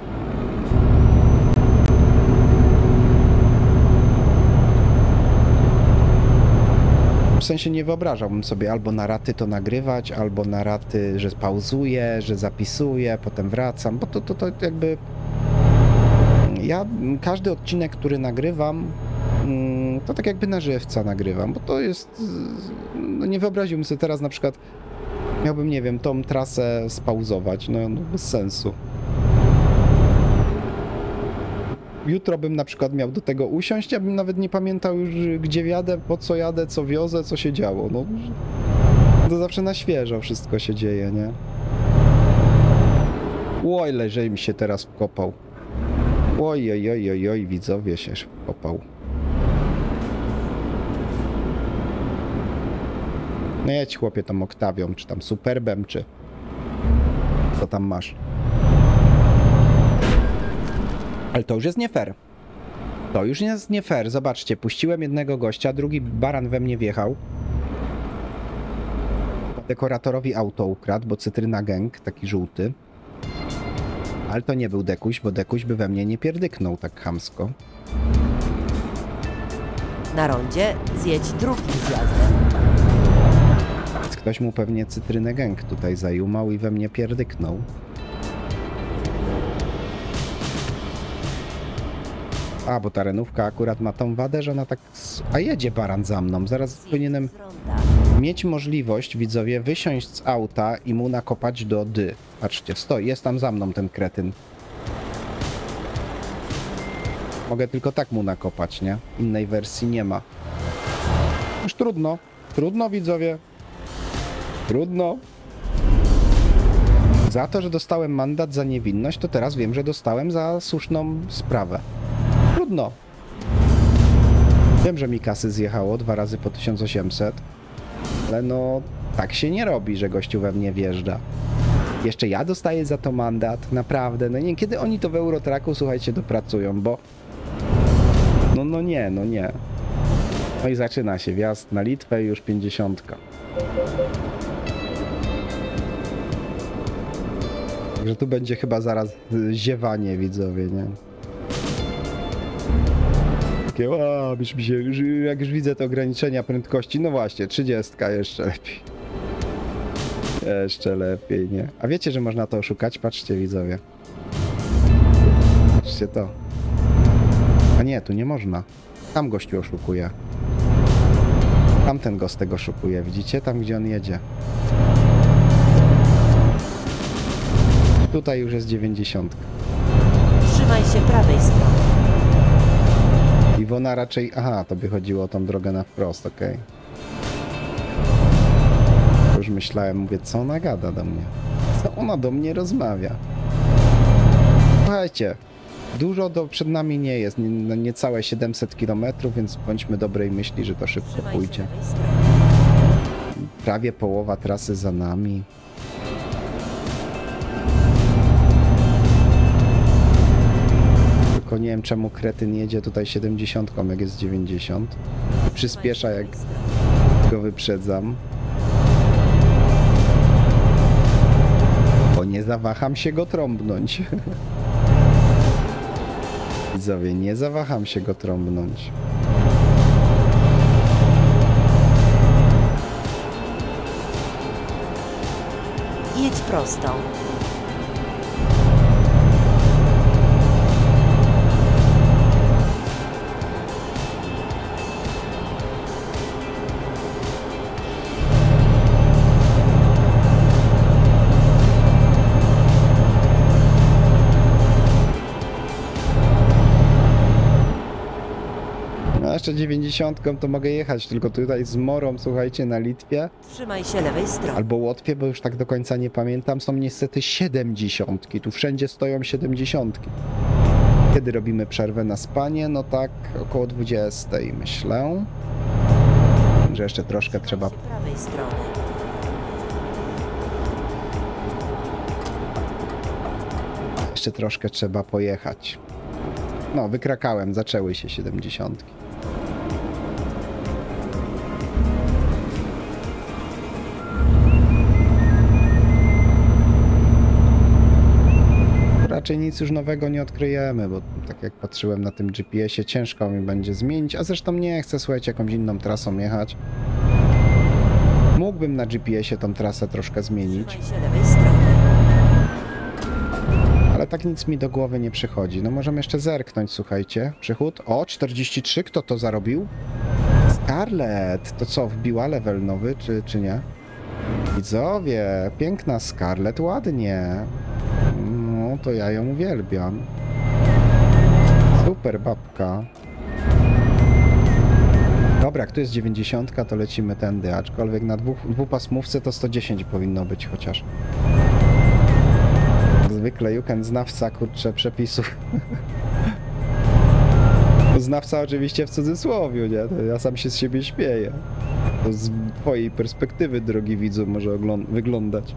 W sensie nie wyobrażałbym sobie albo na raty to nagrywać, albo na raty, że pauzuję, że zapisuję, potem wracam, bo to, to, to jakby... Ja każdy odcinek, który nagrywam, to tak jakby na żywca nagrywam, bo to jest... No nie wyobraziłbym sobie teraz na przykład, miałbym, nie wiem, tą trasę spauzować, no, no bez sensu. Jutro bym na przykład miał do tego usiąść, ja bym nawet nie pamiętał już, gdzie jadę, po co jadę, co wiozę, co się działo. No, to zawsze na świeżo wszystko się dzieje, nie? Oj, leżej mi się teraz wkopał. Oj, oj, oj, oj, oj, widzowie się wkopał. No jedź, chłopie, tą Oktawią, czy tam Superbem, czy... Co tam masz? Ale to już jest nie fair. To już jest nie fair. Zobaczcie, puściłem jednego gościa, drugi baran we mnie wjechał. Dekoratorowi auto ukradł, bo cytryna gang, taki żółty. Ale to nie był Dekuś, bo Dekuś by we mnie nie pierdyknął tak chamsko. Na rondzie zjedź drugim zjazdem. Ktoś mu pewnie cytrynę gang tutaj zajumał i we mnie pierdyknął. A, bo ta renówka akurat ma tą wadę, że ona tak... A jedzie baran za mną. Zaraz powinienem mieć możliwość, widzowie, wysiąść z auta i mu nakopać do dy. Patrzcie, stoi, jest tam za mną ten kretyn. Mogę tylko tak mu nakopać, nie? Innej wersji nie ma. Już trudno. Trudno, widzowie. Trudno. Za to, że dostałem mandat za niewinność, to teraz wiem, że dostałem za słuszną sprawę. Trudno. Wiem, że mi kasy zjechało dwa razy po tysiąc osiemset, ale no tak się nie robi, że gościu we mnie wjeżdża. Jeszcze ja dostaję za to mandat, naprawdę. No nie, kiedy oni to w Eurotracku, słuchajcie, dopracują, bo... No, no nie, no nie. No i zaczyna się wjazd na Litwę i już pięćdziesiątka. Także tu będzie chyba zaraz ziewanie, widzowie, nie? Takie, o, już mi się, już, jak już widzę te ograniczenia prędkości, no właśnie, trzydziestka jeszcze lepiej. Jeszcze lepiej, nie? A wiecie, że można to oszukać? Patrzcie, widzowie. Patrzcie to. A nie, tu nie można. Tam gościu oszukuje. Tamten go z tego szukuje, widzicie? Tam, gdzie on jedzie. Tutaj już jest dziewięćdziesiątka. Trzymaj się prawej strony. Iwona raczej... Aha, to by chodziło o tą drogę na wprost, okej. Okay. Już myślałem, mówię, co ona gada do mnie? Co ona do mnie rozmawia? Słuchajcie, dużo do, przed nami nie jest, nie, niecałe siedemset kilometrów, więc bądźmy dobrej myśli, że to szybko Trzymaj pójdzie. się prawej strony. Prawie połowa trasy za nami. Tylko nie wiem, czemu kretyn jedzie tutaj siedemdziesiątką, jak jest dziewięćdziesiąt. Przyspiesza, jak go wyprzedzam. Nie zawaham się go trąbnąć. Widzowie, nie zawaham się go trąbnąć. Jedź prosto. No jeszcze dziewięćdziesiątką to mogę jechać, tylko tutaj z Morą, słuchajcie, na Litwie. Trzymaj się lewej strony. Albo Łotwie, bo już tak do końca nie pamiętam, są niestety siedemdziesiątki. Tu wszędzie stoją siedemdziesiątki. Kiedy robimy przerwę na spanie? No tak około dwudziestej, myślę. Że jeszcze troszkę trzeba... Trzymaj się prawej strony. Jeszcze troszkę trzeba pojechać. No, wykrakałem, zaczęły się siedemdziesiątki. Raczej nic już nowego nie odkryjemy, bo tak jak patrzyłem na tym G P S-ie, ciężko mi będzie zmienić, a zresztą nie chcę, słuchajcie, jakąś inną trasą jechać. Mógłbym na G P S-ie tą trasę troszkę zmienić. Trzymaj się lewej strony. Ale tak nic mi do głowy nie przychodzi. No możemy jeszcze zerknąć, słuchajcie. Przychód. O, czterdzieści trzy. Kto to zarobił? Scarlett. To co, wbiła level nowy, czy, czy nie? Widzowie, piękna Scarlett, ładnie. No, to ja ją uwielbiam. Super babka. Dobra, jak tu jest dziewięćdziesiątka, to lecimy tędy, aczkolwiek na dwóch, dwupasmówce to sto dziesięć powinno być chociaż. Zwykle Juken znawca, kurczę, przepisów. Znawca oczywiście w cudzysłowiu, nie? To ja sam się z siebie śmieję. To z twojej perspektywy, drogi widzu, może wyglądać.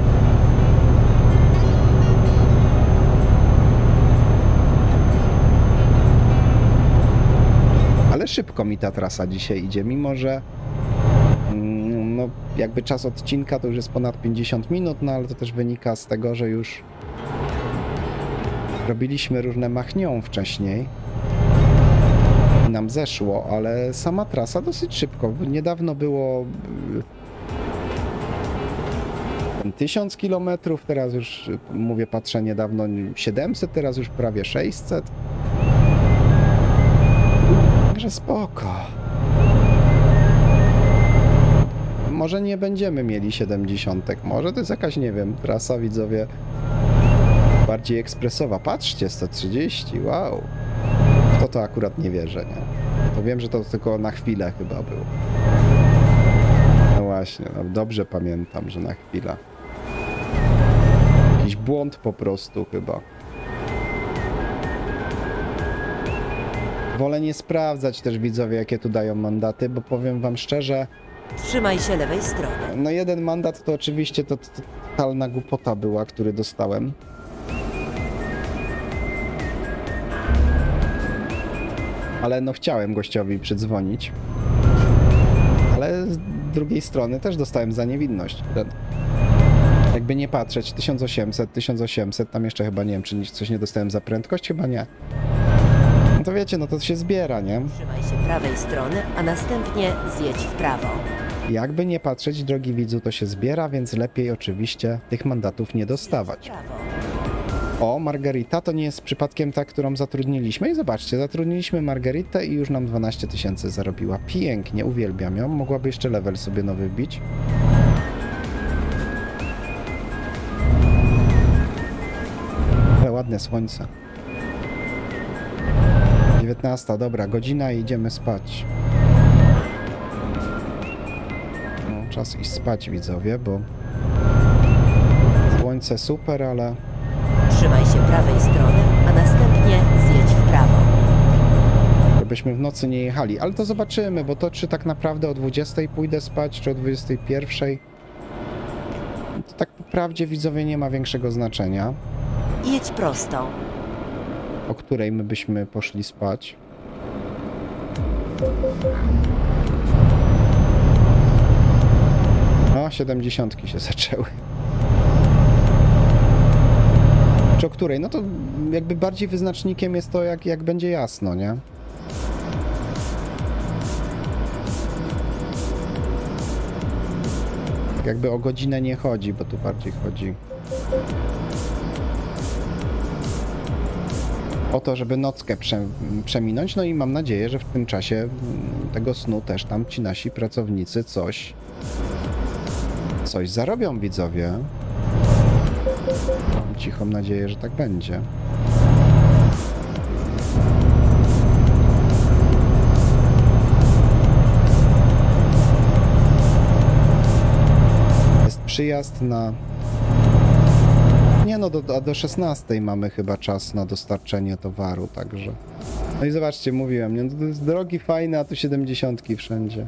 Ale szybko mi ta trasa dzisiaj idzie, mimo że no, jakby czas odcinka to już jest ponad pięćdziesiąt minut, no ale to też wynika z tego, że już robiliśmy różne machnią wcześniej i nam zeszło, ale sama trasa dosyć szybko. Niedawno było tysiąc kilometrów, teraz już mówię, patrzę niedawno siedemset, teraz już prawie sześćset. Także spoko. Może nie będziemy mieli siedemdziesiątek, może to jest jakaś, nie wiem, trasa, widzowie, bardziej ekspresowa. Patrzcie, sto trzydzieści, wow. W to to akurat nie wierzę, nie? To wiem, że to tylko na chwilę chyba było. No właśnie, no dobrze pamiętam, że na chwilę. Jakiś błąd po prostu chyba. Wolę nie sprawdzać też, widzowie, jakie tu dają mandaty, bo powiem wam szczerze, Trzymaj się lewej strony. no jeden mandat to oczywiście to, to totalna głupota była, który dostałem. Ale no chciałem gościowi przydzwonić. Ale z drugiej strony też dostałem za niewinność. Jakby nie patrzeć, tysiąc osiemset, tysiąc osiemset, tam jeszcze chyba nie wiem, czy nic, coś nie dostałem za prędkość, chyba nie. No to wiecie, no to się zbiera, nie? Trzymaj się prawej strony, a następnie zjedź w prawo. Jakby nie patrzeć, drogi widzu, to się zbiera, więc lepiej oczywiście tych mandatów nie dostawać. Prawo. O, Margarita to nie jest przypadkiem ta, którą zatrudniliśmy. I zobaczcie, zatrudniliśmy Margaritę i już nam dwanaście tysięcy zarobiła. Pięknie, uwielbiam ją. Mogłaby jeszcze level sobie nowy wbić. Ale ładne słońce. dziewiętnasta, dobra, godzina i idziemy spać. No, czas iść spać, widzowie, bo słońce super, ale Trzymaj się prawej strony, a następnie zjedź w prawo. żebyśmy w nocy nie jechali. Ale to zobaczymy, bo to czy tak naprawdę o dwudziestej pójdę spać, czy o dwudziestej pierwszej. To tak po prawdzie, widzowie, nie ma większego znaczenia. Jedź prosto. O której my byśmy poszli spać. O, siedemdziesiątki się zaczęły. Czy o której? No to jakby bardziej wyznacznikiem jest to, jak, jak będzie jasno, nie? Tak jakby o godzinę nie chodzi, bo tu bardziej chodzi o to, żeby nockę prze, przeminąć, no i mam nadzieję, że w tym czasie tego snu też tam ci nasi pracownicy coś coś zarobią, widzowie. Mam cichą nadzieję, że tak będzie. Jest przyjazd na... Nie no, do, do szesnastej mamy chyba czas na dostarczenie towaru, także... No i zobaczcie, mówiłem, nie? To jest drogi fajne, a tu siedemdziesiątki wszędzie.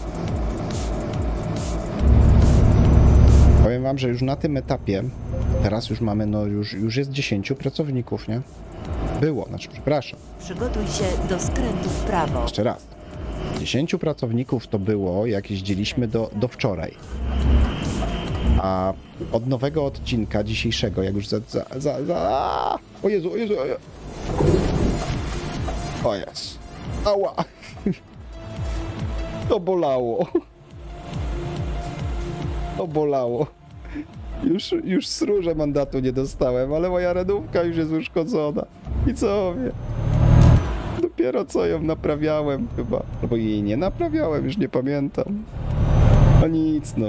Powiem wam, że już na tym etapie, teraz już mamy, no już, już jest dziesięciu pracowników, nie? Było, znaczy przepraszam. Przygotuj się do skrętu w prawo. Jeszcze raz. dziesięciu pracowników to było, jak jeździliśmy do, do wczoraj. A od nowego odcinka dzisiejszego, jak już za... za, za, za o Jezu, o Jezu, o Jezu. O jest. Ała. To bolało. To bolało. Już, już sróże mandatu nie dostałem, ale moja renówka już jest uszkodzona. I co wie? Dopiero co ją naprawiałem chyba. Albo jej nie naprawiałem, już nie pamiętam. A nic, no.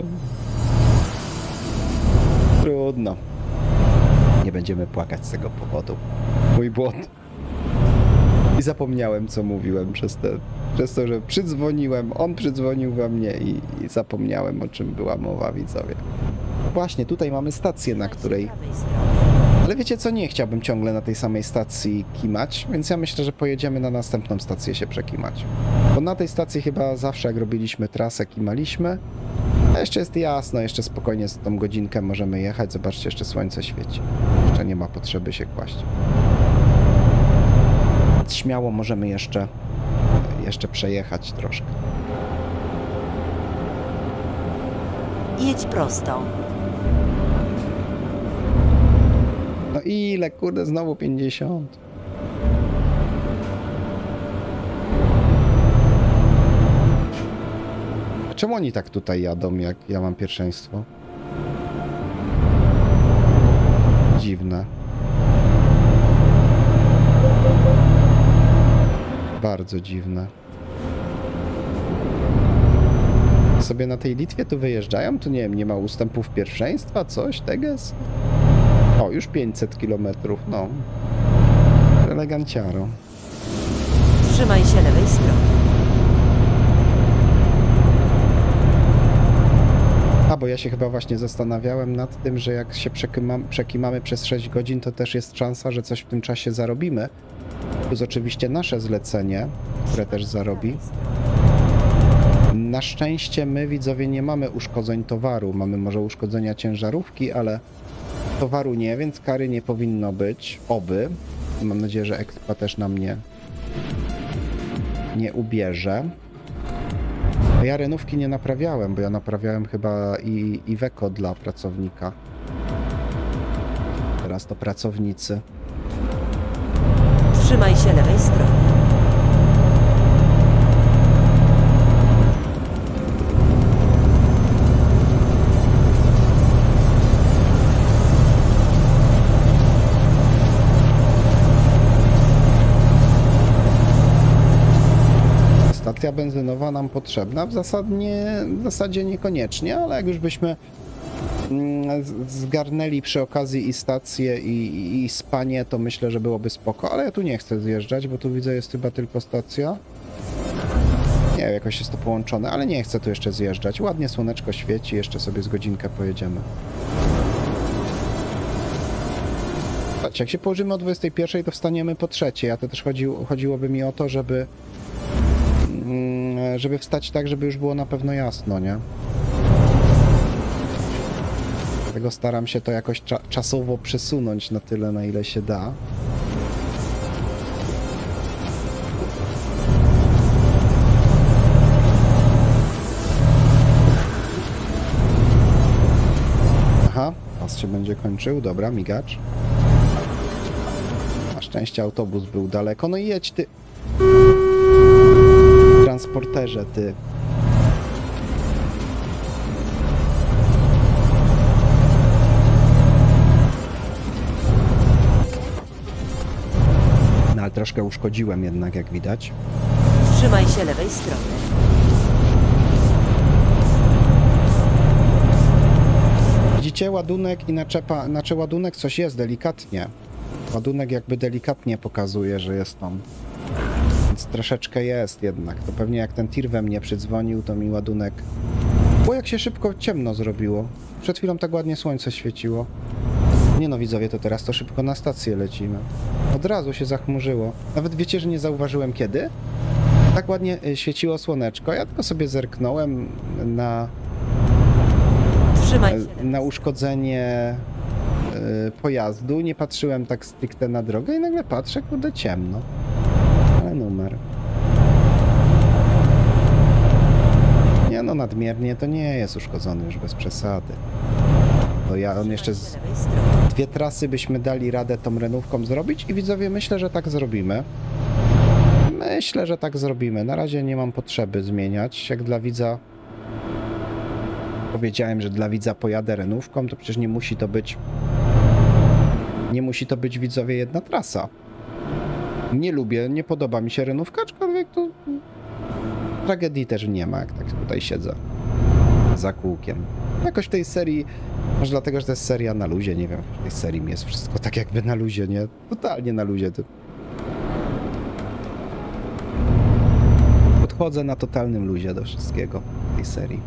Trudno. Nie będziemy płakać z tego powodu. Mój błąd. I zapomniałem, co mówiłem przez, te, przez to, że przydzwoniłem, on przydzwonił we mnie i, i zapomniałem, o czym była mowa, widzowie. Właśnie, tutaj mamy stację, na której... Ale wiecie co, nie chciałbym ciągle na tej samej stacji kimać, więc ja myślę, że pojedziemy na następną stację się przekimać. Bo na tej stacji chyba zawsze, jak robiliśmy trasę, kimaliśmy. A jeszcze jest jasno, jeszcze spokojnie z tą godzinkę możemy jechać. Zobaczcie, jeszcze słońce świeci. Jeszcze nie ma potrzeby się kłaść. Więc śmiało możemy jeszcze, jeszcze przejechać troszkę. Jedź prosto. No ile, kurde, znowu pięćdziesiąt. Czemu oni tak tutaj jadą, jak ja mam pierwszeństwo? Dziwne. Bardzo dziwne. Sobie na tej Litwie tu wyjeżdżają? Tu nie wiem, nie ma ustępów pierwszeństwa? Coś? Teges? O, już pięćset kilometrów, no. Eleganciaro. Trzymaj się lewej strony. A, bo ja się chyba właśnie zastanawiałem nad tym, że jak się przekimamy, przekimamy przez sześć godzin, to też jest szansa, że coś w tym czasie zarobimy. Plus oczywiście nasze zlecenie, które też zarobi. Na szczęście my, widzowie, nie mamy uszkodzeń towaru. Mamy może uszkodzenia ciężarówki, ale towaru nie, więc kary nie powinno być. Oby. Mam nadzieję, że Expa też nam nie, nie ubierze. A ja renówki nie naprawiałem, bo ja naprawiałem chyba i Iveco dla pracownika. Teraz to pracownicy. Trzymaj się lewej strony. Stacja benzynowa nam potrzebna? W zasadzie, w zasadzie niekoniecznie, ale jak już byśmy zgarnęli przy okazji i stację i, i, i spanie, to myślę, że byłoby spoko, ale ja tu nie chcę zjeżdżać, bo tu widzę, jest chyba tylko stacja. Nie wiem, jakoś jest to połączone, ale nie chcę tu jeszcze zjeżdżać. Ładnie słoneczko świeci, jeszcze sobie z godzinkę pojedziemy. Patrzcie, jak się położymy o dwudziestej pierwszej, to wstaniemy po trzeciej, a to też chodzi, chodziłoby mi o to, żeby żeby wstać tak, żeby już było na pewno jasno, nie? Dlatego staram się to jakoś cza czasowo przesunąć na tyle, na ile się da. Aha, pas się będzie kończył, dobra, migacz. szczęście autobus był daleko. No i jedź ty. Transporterze ty. No ale troszkę uszkodziłem jednak, jak widać. Trzymaj się lewej strony. Widzicie, ładunek i naczepa, znaczy ładunek coś jest delikatnie. Ładunek jakby delikatnie pokazuje, że jest tam. Więc troszeczkę jest jednak. To pewnie jak ten tir we mnie przydzwonił, to mi ładunek... Bo jak się szybko ciemno zrobiło. Przed chwilą tak ładnie słońce świeciło. Nie no widzowie, to teraz to szybko na stację lecimy. Od razu się zachmurzyło. Nawet wiecie, że nie zauważyłem kiedy? Tak ładnie świeciło słoneczko. Ja tylko sobie zerknąłem na... na uszkodzenie y, pojazdu, nie patrzyłem tak stricte na drogę i nagle patrzę, kurde, ciemno. Ale numer. Nie no, nadmiernie to nie jest uszkodzony już bez przesady. To ja, on jeszcze z dwie trasy byśmy dali radę tą renówką zrobić i widzowie, myślę, że tak zrobimy. Myślę, że tak zrobimy. Na razie nie mam potrzeby zmieniać. Jak dla widza powiedziałem, że dla widza pojadę renówką, to przecież nie musi to być nie musi to być, widzowie, jedna trasa. Nie lubię, nie podoba mi się renówka, aczkolwiek to tragedii też nie ma, jak tak tutaj siedzę za kółkiem. Jakoś w tej serii, może dlatego, że to jest seria na luzie, nie wiem, w tej serii mi jest wszystko tak jakby na luzie, nie? Totalnie na luzie. To... Podchodzę na totalnym luzie do wszystkiego w tej serii.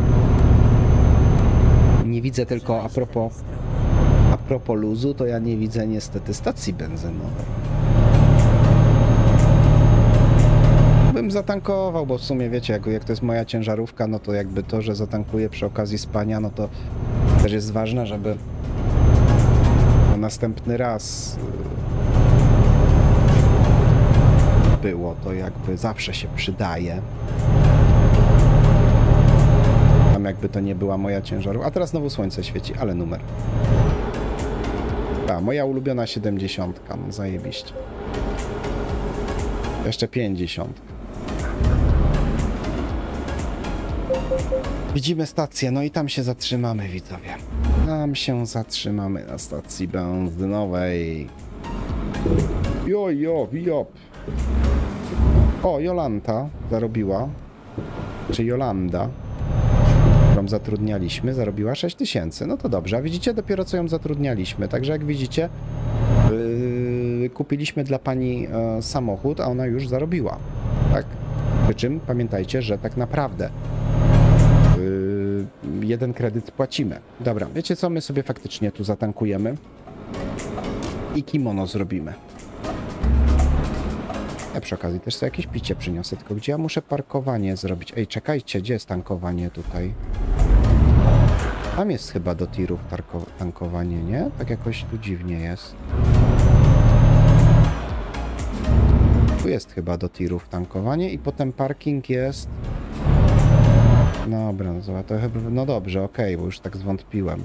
Nie widzę tylko, a propos, a propos luzu, to ja nie widzę niestety stacji benzynowej. Bym zatankował, bo w sumie wiecie, jak, jak to jest moja ciężarówka, no to jakby to, że zatankuję przy okazji spania, no to też jest ważne, żeby no następny raz było, to jakby zawsze się przydaje. Tam jakby to nie była moja ciężarówka. A teraz znowu słońce świeci, ale numer. A, moja ulubiona siedemdziesiątka, no zajebiście. Jeszcze pięćdziesiąt. Widzimy stację, no i tam się zatrzymamy, widzowie. Tam się zatrzymamy na stacji benzynowej. Jo, jo, jop. O, Jolanta zarobiła. Czy Jolanda, którą zatrudnialiśmy, zarobiła sześć tysięcy. No to dobrze, a widzicie dopiero co ją zatrudnialiśmy. Także jak widzicie, yy, kupiliśmy dla pani yy, samochód, a ona już zarobiła. Tak? Przy czym pamiętajcie, że tak naprawdę yy, jeden kredyt płacimy. Dobra, wiecie co? My sobie faktycznie tu zatankujemy i kimono zrobimy. Ja przy okazji też sobie jakieś picie przyniosę, tylko gdzie ja muszę parkowanie zrobić? Ej, czekajcie, gdzie jest tankowanie tutaj? Tam jest chyba do tirów tankowanie, nie? Tak jakoś tu dziwnie jest. Tu jest chyba do tirów tankowanie i potem parking jest... Dobra, no, to chyba... no dobrze, okej, okay, bo już tak zwątpiłem.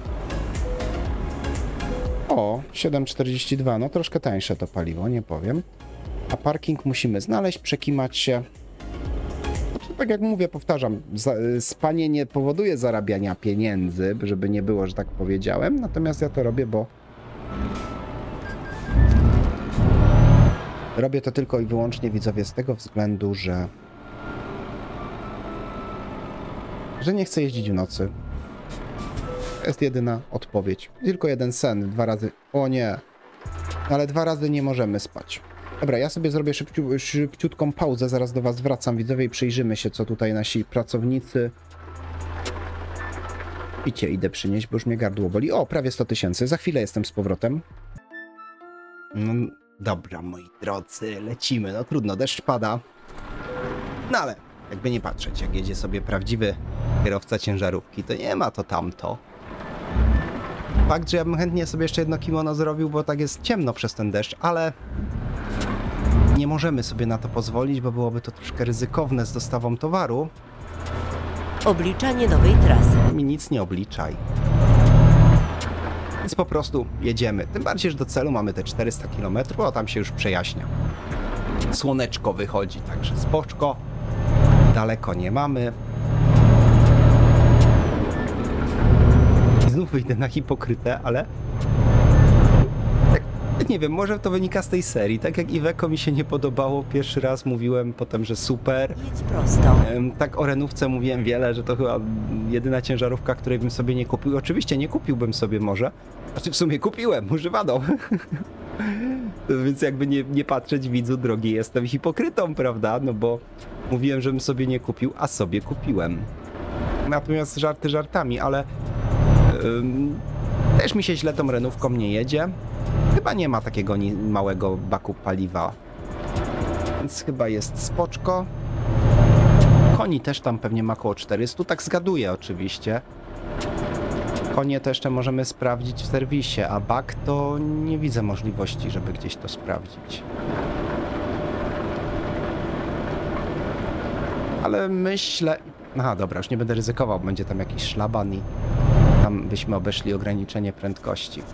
O, siedem czterdzieści dwa, no troszkę tańsze to paliwo, nie powiem. A parking musimy znaleźć, przekimać się. Znaczy, tak jak mówię, powtarzam, za, spanie nie powoduje zarabiania pieniędzy, żeby nie było, że tak powiedziałem. Natomiast ja to robię, bo robię to tylko i wyłącznie, widzowie, z tego względu, że że nie chcę jeździć w nocy. To jest jedyna odpowiedź. Tylko jeden sen, dwa razy... O nie! Ale dwa razy nie możemy spać. Dobra, ja sobie zrobię szybciu, szybciutką pauzę, zaraz do was wracam, widzowie, i przyjrzymy się, co tutaj nasi pracownicy... Picie idę przynieść, bo już mnie gardło boli. O, prawie sto tysięcy, za chwilę jestem z powrotem. No, dobra, moi drodzy, lecimy. No trudno, deszcz pada. No ale, jakby nie patrzeć, jak jedzie sobie prawdziwy kierowca ciężarówki, to nie ma to tamto. Fakt, że ja bym chętnie sobie jeszcze jedno kimono zrobił, bo tak jest ciemno przez ten deszcz, ale nie możemy sobie na to pozwolić, bo byłoby to troszkę ryzykowne z dostawą towaru. Obliczanie nowej trasy. Mi nic nie obliczaj. Więc po prostu jedziemy. Tym bardziej, że do celu mamy te czterysta kilometrów, a tam się już przejaśnia. Słoneczko wychodzi, także spoczko. Daleko nie mamy. I znów wyjdę na hipokrytę, ale... Tak, nie wiem, może to wynika z tej serii. Tak jak Iveco mi się nie podobało, pierwszy raz mówiłem potem, że super. Jedź prosto. Tak o Renówce mówiłem wiele, że to chyba jedyna ciężarówka, której bym sobie nie kupił. Oczywiście nie kupiłbym sobie może. Znaczy w sumie kupiłem, używaną. Więc jakby nie, nie patrzeć, widzu drogi, jestem hipokrytą, prawda? No bo mówiłem, żebym sobie nie kupił, a sobie kupiłem. Natomiast żarty żartami, ale ym, też mi się źle tą Renówką nie jedzie. Chyba nie ma takiego ni- małego baku paliwa. Więc chyba jest spoczko. Koni też tam pewnie ma około czterysta, tak zgaduję oczywiście. Konie to jeszcze możemy sprawdzić w serwisie, a bak to nie widzę możliwości, żeby gdzieś to sprawdzić. Ale myślę... Aha, dobra, już nie będę ryzykował, będzie tam jakiś szlaban i tam byśmy obeszli ograniczenie prędkości.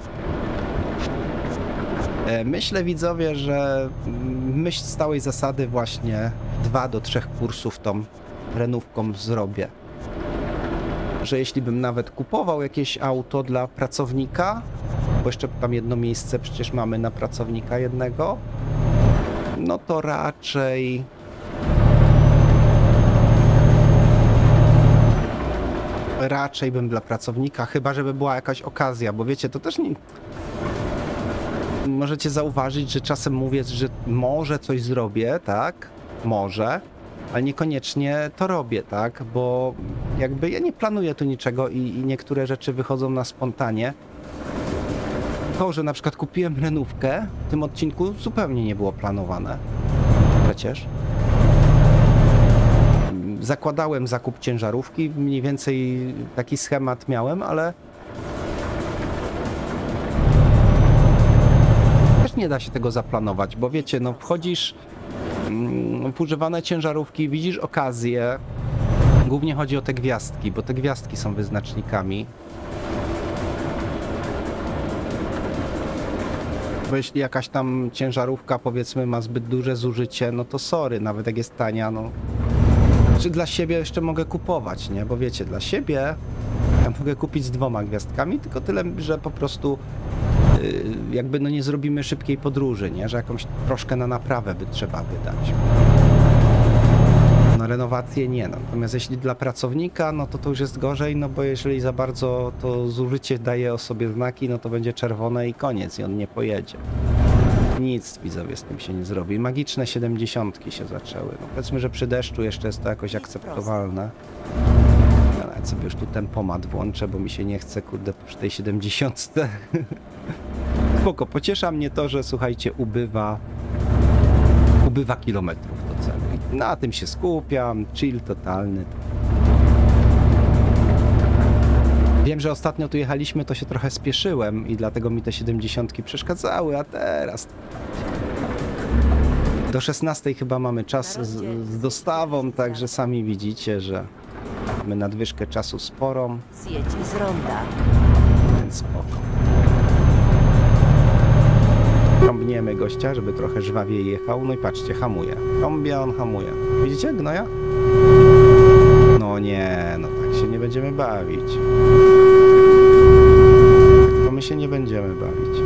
Myślę, widzowie, że myśl stałej zasady właśnie dwa do trzech kursów tą Renówką zrobię. Że jeśli bym nawet kupował jakieś auto dla pracownika, bo jeszcze tam jedno miejsce przecież mamy na pracownika jednego, no to raczej... Raczej bym dla pracownika, chyba żeby była jakaś okazja, bo wiecie, to też nie... Możecie zauważyć, że czasem mówię, że może coś zrobię, tak? Może, ale niekoniecznie to robię, tak? Bo jakby ja nie planuję tu niczego i, i niektóre rzeczy wychodzą na spontanie. To, że na przykład kupiłem Renówkę w tym odcinku zupełnie nie było planowane. Przecież. Zakładałem zakup ciężarówki, mniej więcej taki schemat miałem, ale nie da się tego zaplanować, bo wiecie, no wchodzisz w używane ciężarówki, widzisz okazję. Głównie chodzi o te gwiazdki, bo te gwiazdki są wyznacznikami. Bo jeśli jakaś tam ciężarówka, powiedzmy, ma zbyt duże zużycie, no to sorry, nawet jak jest tania, no... Czy dla siebie jeszcze mogę kupować, nie? Bo wiecie, dla siebie ja mogę kupić z dwoma gwiazdkami, tylko tyle, że po prostu jakby no nie zrobimy szybkiej podróży, nie? Że jakąś troszkę na naprawę by trzeba wydać. Na renowację nie. Natomiast jeśli dla pracownika, no to to już jest gorzej, no bo jeżeli za bardzo to zużycie daje o sobie znaki, no to będzie czerwone i koniec i on nie pojedzie. Nic, widzowie, z tym się nie zrobi. Magiczne siedemdziesiątki się zaczęły. No powiedzmy, że przy deszczu jeszcze jest to jakoś akceptowalne. Ja nawet sobie już tu tempomat włączę, bo mi się nie chce, kurde, przy tej siedemdziesiątce. Spoko, pociesza mnie to, że słuchajcie, ubywa ubywa kilometrów do celu. I na tym się skupiam, chill totalny. Wiem, że ostatnio tu jechaliśmy, to się trochę spieszyłem i dlatego mi te siedemdziesiątki przeszkadzały, a teraz do szesnastej chyba mamy czas z, z dostawą, także sami widzicie, że mamy nadwyżkę czasu sporą. Zjedź z ronda. Więc spoko. Trąbniemy gościa, żeby trochę żwawiej jechał. No i patrzcie, hamuje. Trąbie, on hamuje. Widzicie gnoja? No nie, no tak się nie będziemy bawić. Tak to my się nie będziemy bawić.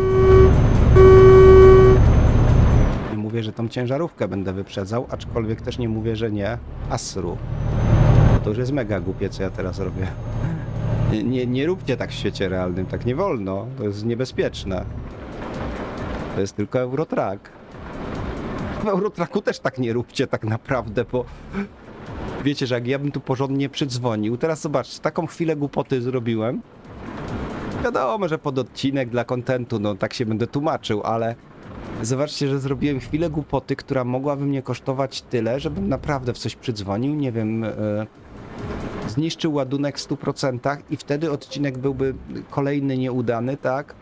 I mówię, że tą ciężarówkę będę wyprzedzał, aczkolwiek też nie mówię, że nie. Asru. To już jest mega głupie, co ja teraz robię. Nie, nie róbcie tak w świecie realnym, tak nie wolno. To jest niebezpieczne. To jest tylko Eurotrack. W Eurotracku też tak nie róbcie tak naprawdę, bo wiecie, że jak ja bym tu porządnie przydzwonił, teraz zobaczcie, taką chwilę głupoty zrobiłem. Wiadomo, że pod odcinek dla kontentu, no tak się będę tłumaczył, ale zobaczcie, że zrobiłem chwilę głupoty, która mogłaby mnie kosztować tyle, żebym naprawdę w coś przydzwonił, nie wiem, yy, zniszczył ładunek w stu procentach i wtedy odcinek byłby kolejny nieudany, tak?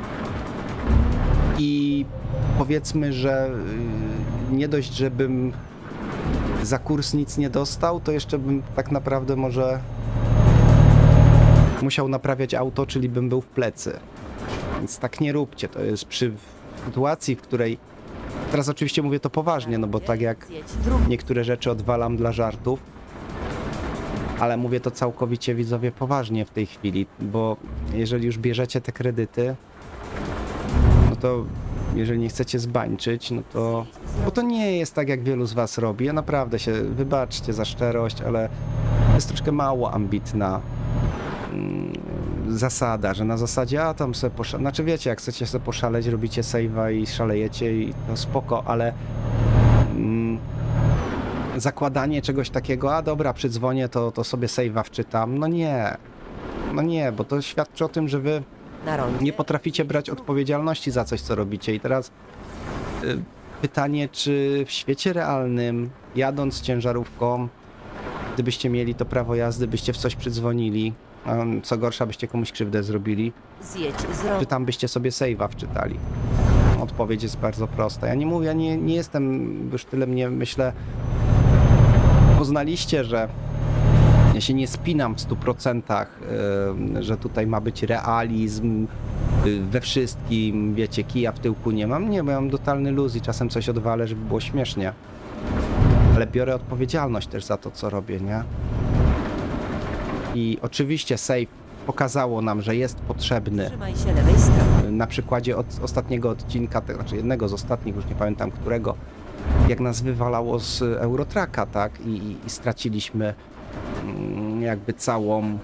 I powiedzmy, że yy, nie dość, żebym za kurs nic nie dostał, to jeszcze bym tak naprawdę może musiał naprawiać auto, czyli bym był w plecy. Więc tak nie róbcie. To jest przy sytuacji, w której... Teraz oczywiście mówię to poważnie, no bo tak jak Zjedź drugą. niektóre rzeczy odwalam dla żartów, ale mówię to całkowicie, widzowie, poważnie w tej chwili, bo jeżeli już bierzecie te kredyty, no to jeżeli nie chcecie zbańczyć, no to... Bo to nie jest tak, jak wielu z was robi. Ja naprawdę się, wybaczcie za szczerość, ale jest troszkę mało ambitna mm, zasada, że na zasadzie, a tam sobie poszaleć, znaczy wiecie, jak chcecie sobie poszaleć, robicie save'a i szalejecie i to spoko, ale mm, zakładanie czegoś takiego, a dobra, przydzwonię, to, to sobie save'a wczytam, no nie, no nie, bo to świadczy o tym, że wy Na rondzie. nie potraficie brać odpowiedzialności za coś, co robicie. I teraz y, pytanie, czy w świecie realnym, jadąc ciężarówką, gdybyście mieli to prawo jazdy, byście w coś przydzwonili, a co gorsza, byście komuś krzywdę zrobili, Zjedź z czy rogu. tam byście sobie save'a wczytali? Odpowiedź jest bardzo prosta. Ja nie mówię, ja nie, nie jestem, już tyle mnie, myślę, poznaliście, że ja się nie spinam w stu procentach, yy, że tutaj ma być realizm yy, we wszystkim, wiecie, kija w tyłku nie mam. Nie, bo ja mam totalny luz i czasem coś odwalę, żeby było śmiesznie. Ale biorę odpowiedzialność też za to, co robię, nie? I oczywiście save pokazało nam, że jest potrzebny. Trzymaj się lewej strony. Na przykładzie od ostatniego odcinka, to znaczy jednego z ostatnich, już nie pamiętam którego, jak nas wywalało z Eurotracka, tak? I, i, i straciliśmy mm, jakby całą y,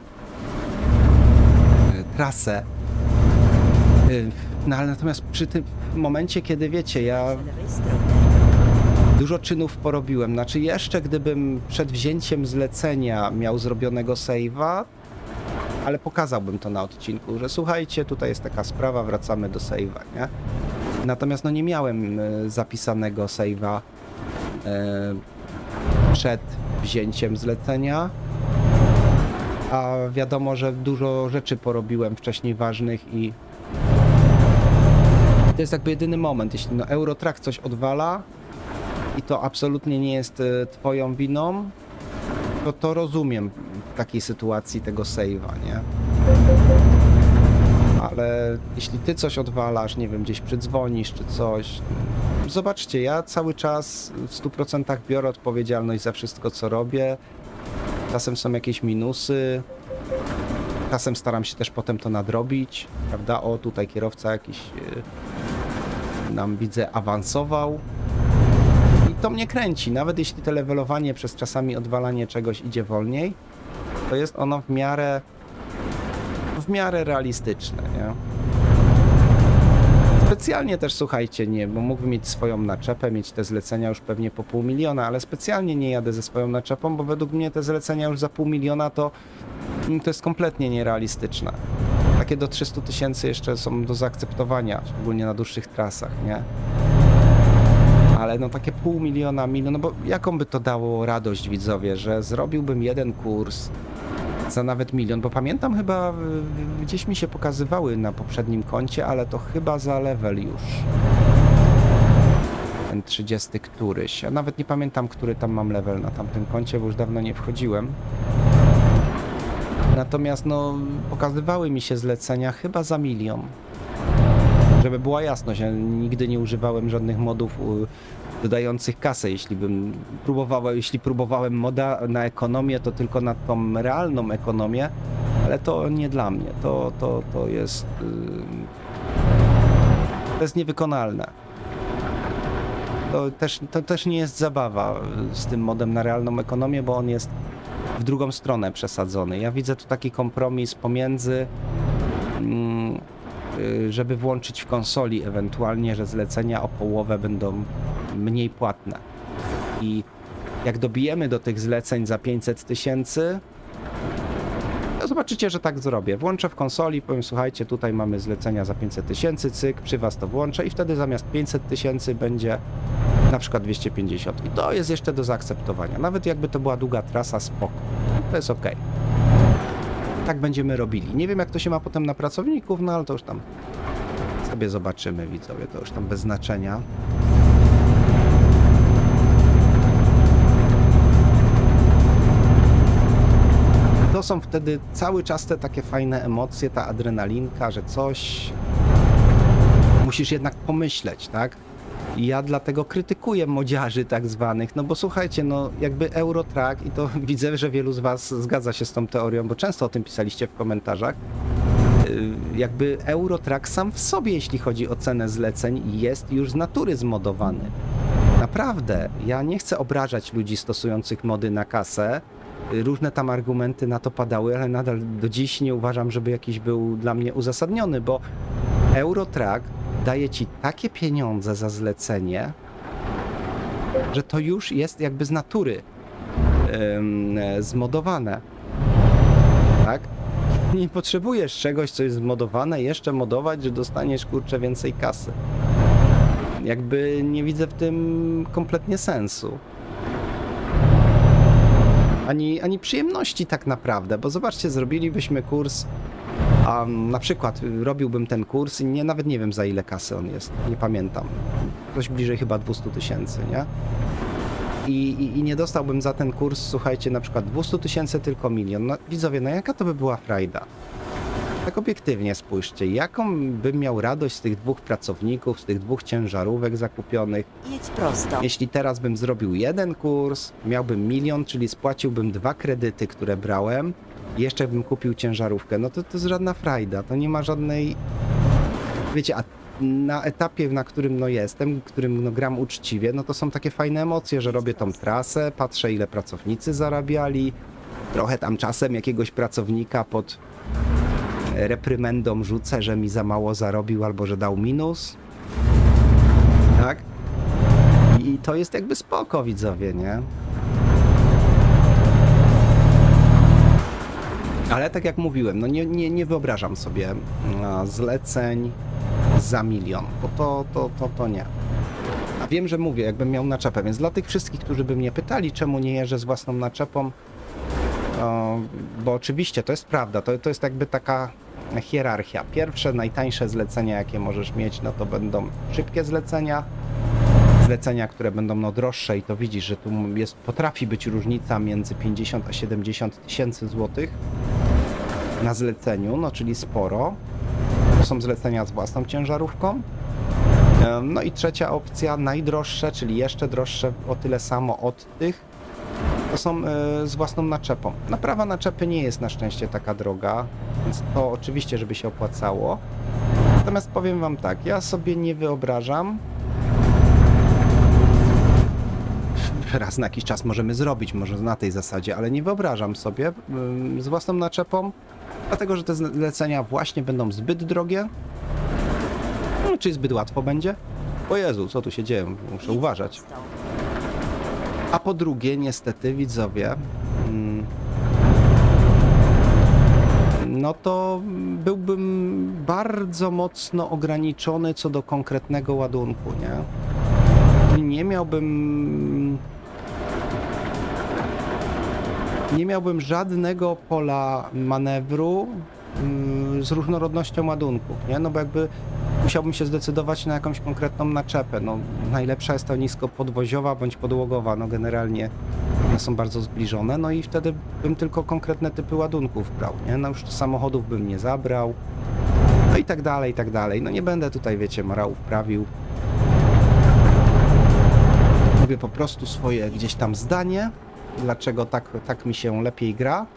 trasę. Y, no ale natomiast przy tym momencie, kiedy wiecie, ja Lewej strony. dużo czynów porobiłem, znaczy jeszcze gdybym przed wzięciem zlecenia miał zrobionego save'a, ale pokazałbym to na odcinku, że słuchajcie, tutaj jest taka sprawa, wracamy do save'a, nie? Natomiast no nie miałem y, zapisanego save'a y, przed wzięciem zlecenia, a wiadomo, że dużo rzeczy porobiłem wcześniej ważnych i to jest jakby jedyny moment, jeśli no Eurotrack coś odwala i to absolutnie nie jest y, twoją winą, to to rozumiem w takiej sytuacji tego save'a, nie? Ale jeśli ty coś odwalasz, nie wiem, gdzieś przydzwonisz czy coś, zobaczcie, ja cały czas w stu procentach biorę odpowiedzialność za wszystko, co robię. Czasem są jakieś minusy, czasem staram się też potem to nadrobić, prawda? O, tutaj kierowca jakiś yy, nam, widzę, awansował. I to mnie kręci, nawet jeśli to levelowanie przez czasami odwalanie czegoś idzie wolniej, to jest ono w miarę w miarę realistyczne, nie? Specjalnie też, słuchajcie, nie, bo mógłbym mieć swoją naczepę, mieć te zlecenia już pewnie po pół miliona, ale specjalnie nie jadę ze swoją naczepą, bo według mnie te zlecenia już za pół miliona to, to jest kompletnie nierealistyczne. Takie do trzystu tysięcy jeszcze są do zaakceptowania, szczególnie na dłuższych trasach, nie? Ale no takie pół miliona, milion, no bo jaką by to dało radość, widzowie, że zrobiłbym jeden kurs za nawet milion, bo pamiętam chyba, y, gdzieś mi się pokazywały na poprzednim koncie, ale to chyba za level już. Ten trzydziesty któryś. Ja nawet nie pamiętam, który tam mam level na tamtym koncie, bo już dawno nie wchodziłem. Natomiast no, pokazywały mi się zlecenia chyba za milion. Żeby była jasność, ja nigdy nie używałem żadnych modów y, dodających kasę. Jeśli bym próbował, jeśli próbowałem moda na ekonomię, to tylko na tą realną ekonomię, ale to nie dla mnie. To, to, to jest yy, to jest niewykonalne. To też, to też nie jest zabawa z tym modem na realną ekonomię, bo on jest w drugą stronę przesadzony. Ja widzę tu taki kompromis pomiędzy yy, żeby włączyć w konsoli ewentualnie, że zlecenia o połowę będą mniej płatne. I jak dobijemy do tych zleceń za pięćset tysięcy, to zobaczycie, że tak zrobię. Włączę w konsoli, powiem, słuchajcie, tutaj mamy zlecenia za pięćset tysięcy, cyk, przy was to włączę i wtedy zamiast pięćset tysięcy będzie na przykład dwieście pięćdziesiąt. I to jest jeszcze do zaakceptowania. Nawet jakby to była długa trasa, spoko. To jest ok. Tak będziemy robili. Nie wiem, jak to się ma potem na pracowników, no ale to już tam sobie zobaczymy, widzowie, to już tam bez znaczenia. To są wtedy cały czas te takie fajne emocje, ta adrenalinka, że coś musisz jednak pomyśleć, tak? I ja dlatego krytykuję modziarzy tak zwanych, no bo słuchajcie, no jakby Eurotrack, i to widzę, że wielu z was zgadza się z tą teorią, bo często o tym pisaliście w komentarzach, jakby Eurotrack sam w sobie, jeśli chodzi o cenę zleceń, jest już z natury zmodowany. Naprawdę, ja nie chcę obrażać ludzi stosujących mody na kasę. Różne tam argumenty na to padały, ale nadal do dziś nie uważam, żeby jakiś był dla mnie uzasadniony, bo Eurotrack daje ci takie pieniądze za zlecenie, że to już jest jakby z natury ym, zmodowane. Tak? Nie potrzebujesz czegoś, co jest zmodowane, jeszcze modować, że dostaniesz, kurczę, więcej kasy. Jakby nie widzę w tym kompletnie sensu. Ani, ani przyjemności tak naprawdę, bo zobaczcie, zrobilibyśmy kurs, a na przykład robiłbym ten kurs i nie, nawet nie wiem, za ile kasy on jest, nie pamiętam. Coś bliżej chyba dwieście tysięcy, nie? I, i, I nie dostałbym za ten kurs, słuchajcie, na przykład dwieście tysięcy, tylko milion. No widzowie, no jaka to by była frajda? Tak obiektywnie spójrzcie, jaką bym miał radość z tych dwóch pracowników, z tych dwóch ciężarówek zakupionych. Jedź prosto. Jeśli teraz bym zrobił jeden kurs, miałbym milion, czyli spłaciłbym dwa kredyty, które brałem, i jeszcze bym kupił ciężarówkę, no to to jest żadna frajda, to nie ma żadnej... Wiecie, a na etapie, na którym no jestem, którym no gram uczciwie, no to są takie fajne emocje, że robię tą trasę, patrzę, ile pracownicy zarabiali, trochę tam czasem jakiegoś pracownika pod reprymendą rzucę, że mi za mało zarobił albo że dał minus. Tak? I to jest jakby spoko, widzowie, nie? Ale tak jak mówiłem, no nie, nie, nie wyobrażam sobie zleceń za milion, bo to, to, to, to nie. A wiem, że mówię, jakbym miał naczepę, więc dla tych wszystkich, którzy by mnie pytali, czemu nie jeżdżę z własną naczepą, o, bo oczywiście to jest prawda, to, to jest jakby taka hierarchia. Pierwsze, najtańsze zlecenia, jakie możesz mieć, no to będą szybkie zlecenia, zlecenia, które będą no droższe, i to widzisz, że tu jest, potrafi być różnica między pięćdziesiąt a siedemdziesiąt tysięcy złotych na zleceniu, no czyli sporo. To są zlecenia z własną ciężarówką. No i trzecia opcja, najdroższe, czyli jeszcze droższe o tyle samo od tych, to są z własną naczepą. Naprawa naczepy nie jest na szczęście taka droga, więc to oczywiście, żeby się opłacało. Natomiast powiem wam tak, ja sobie nie wyobrażam, raz na jakiś czas możemy zrobić, może na tej zasadzie, ale nie wyobrażam sobie z własną naczepą, dlatego że te zlecenia właśnie będą zbyt drogie, no, czyli zbyt łatwo będzie. O Jezu, co tu się dzieje? Muszę uważać. A po drugie, niestety, widzowie, no to byłbym bardzo mocno ograniczony co do konkretnego ładunku, nie? Nie miałbym... Nie miałbym żadnego pola manewru z różnorodnością ładunków, nie? No bo jakby musiałbym się zdecydować na jakąś konkretną naczepę. No, najlepsza jest ta niskopodwoziowa bądź podłogowa, no generalnie one są bardzo zbliżone, no i wtedy bym tylko konkretne typy ładunków brał, nie? No już samochodów bym nie zabrał, no i tak dalej, i tak dalej. No nie będę tutaj, wiecie, morałów prawił. Mówię po prostu swoje gdzieś tam zdanie, dlaczego tak, tak mi się lepiej gra.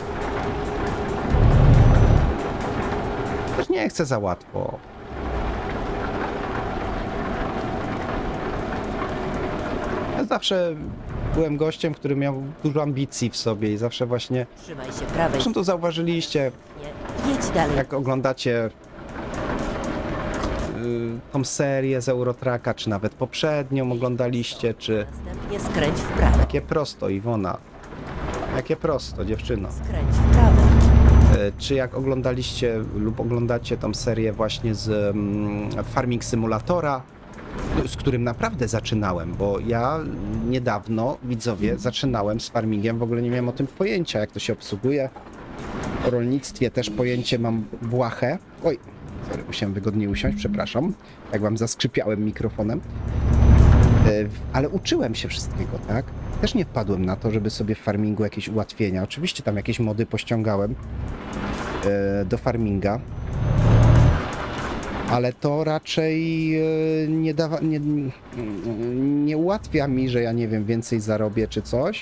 Też nie chcę za łatwo. Ja zawsze byłem gościem, który miał dużo ambicji w sobie i zawsze właśnie... Trzymaj się prawej. Zresztą to zauważyliście, Nie. Jedź dalej. jak oglądacie y, tą serię z Eurotracka, czy nawet poprzednią oglądaliście, czy... Następnie skręć w prawo. Jakie prosto, Iwona. Jakie prosto, dziewczyno. Skręć w prawo. Y, Czy jak oglądaliście lub oglądacie tą serię właśnie z mm, Farming Simulatora, z którym naprawdę zaczynałem, bo ja niedawno, widzowie, zaczynałem z farmingiem, w ogóle nie miałem o tym pojęcia, jak to się obsługuje. O rolnictwie też pojęcie mam błahe. Oj, sorry, musiałem wygodnie usiąść, przepraszam, jak wam zaskrzypiałem mikrofonem. Ale uczyłem się wszystkiego, tak? Też nie wpadłem na to, żeby sobie w farmingu jakieś ułatwienia. Oczywiście tam jakieś mody pościągałem do farminga. ale to raczej e, nie, dawa, nie, nie ułatwia mi, że ja nie wiem, więcej zarobię czy coś.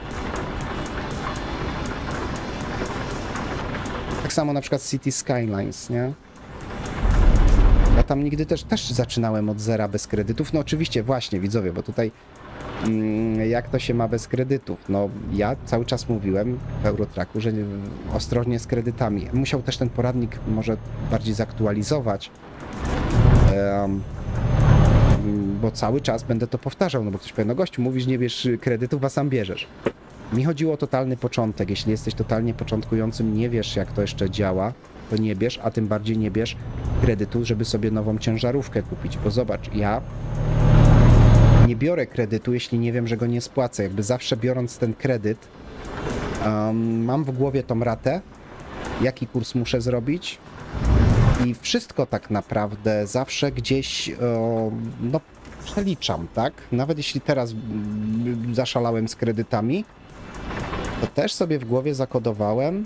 Tak samo na przykład City Skylines, nie? Ja tam nigdy też, też zaczynałem od zera bez kredytów. No oczywiście, właśnie, widzowie, bo tutaj mm, jak to się ma bez kredytów? No ja cały czas mówiłem w Eurotracku, że ostrożnie z kredytami. Musiał też ten poradnik może bardziej zaktualizować, um, bo cały czas będę to powtarzał, no bo ktoś powie, no gościu, mówisz, nie bierz kredytów, a sam bierzesz. Mi chodziło o totalny początek. Jeśli jesteś totalnie początkującym, nie wiesz, jak to jeszcze działa, to nie bierz, a tym bardziej nie bierz kredytu, żeby sobie nową ciężarówkę kupić. Bo zobacz, ja nie biorę kredytu, jeśli nie wiem, że go nie spłacę. Jakby zawsze biorąc ten kredyt, um, mam w głowie tą ratę, jaki kurs muszę zrobić i wszystko tak naprawdę zawsze gdzieś o, no, przeliczam, tak? Nawet jeśli teraz mm, zaszalałem z kredytami, to też sobie w głowie zakodowałem,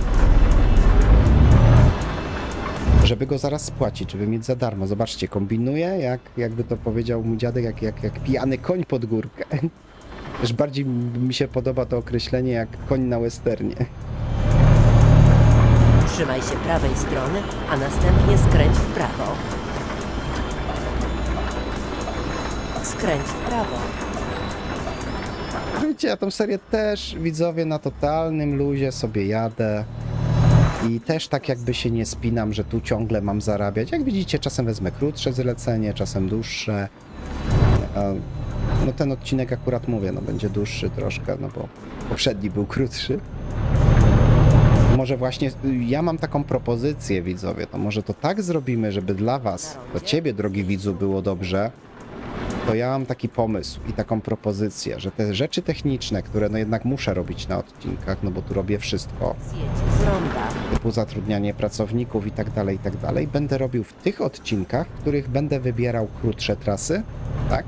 żeby go zaraz spłacić, żeby mieć za darmo. Zobaczcie, kombinuję, jak, jakby to powiedział mój dziadek, jak, jak, jak pijany koń pod górkę. Też bardziej mi się podoba to określenie jak koń na westernie. Trzymaj się prawej strony, a następnie skręć w prawo. Skręć w prawo. Wiecie, ja tą serię też, widzowie, na totalnym luzie sobie jadę. I też tak jakby się nie spinam, że tu ciągle mam zarabiać. Jak widzicie, czasem wezmę krótsze zlecenie, czasem dłuższe. No ten odcinek akurat mówię, no będzie dłuższy troszkę, no bo poprzedni był krótszy. Może właśnie ja mam taką propozycję, widzowie, to może to tak zrobimy, żeby dla was, dla ciebie, drogi widzu, było dobrze. To ja mam taki pomysł i taką propozycję, że te rzeczy techniczne, które no jednak muszę robić na odcinkach, no bo tu robię wszystko, Zjedź z ronda. typu zatrudnianie pracowników i tak dalej, i tak dalej, będę robił w tych odcinkach, w których będę wybierał krótsze trasy, tak?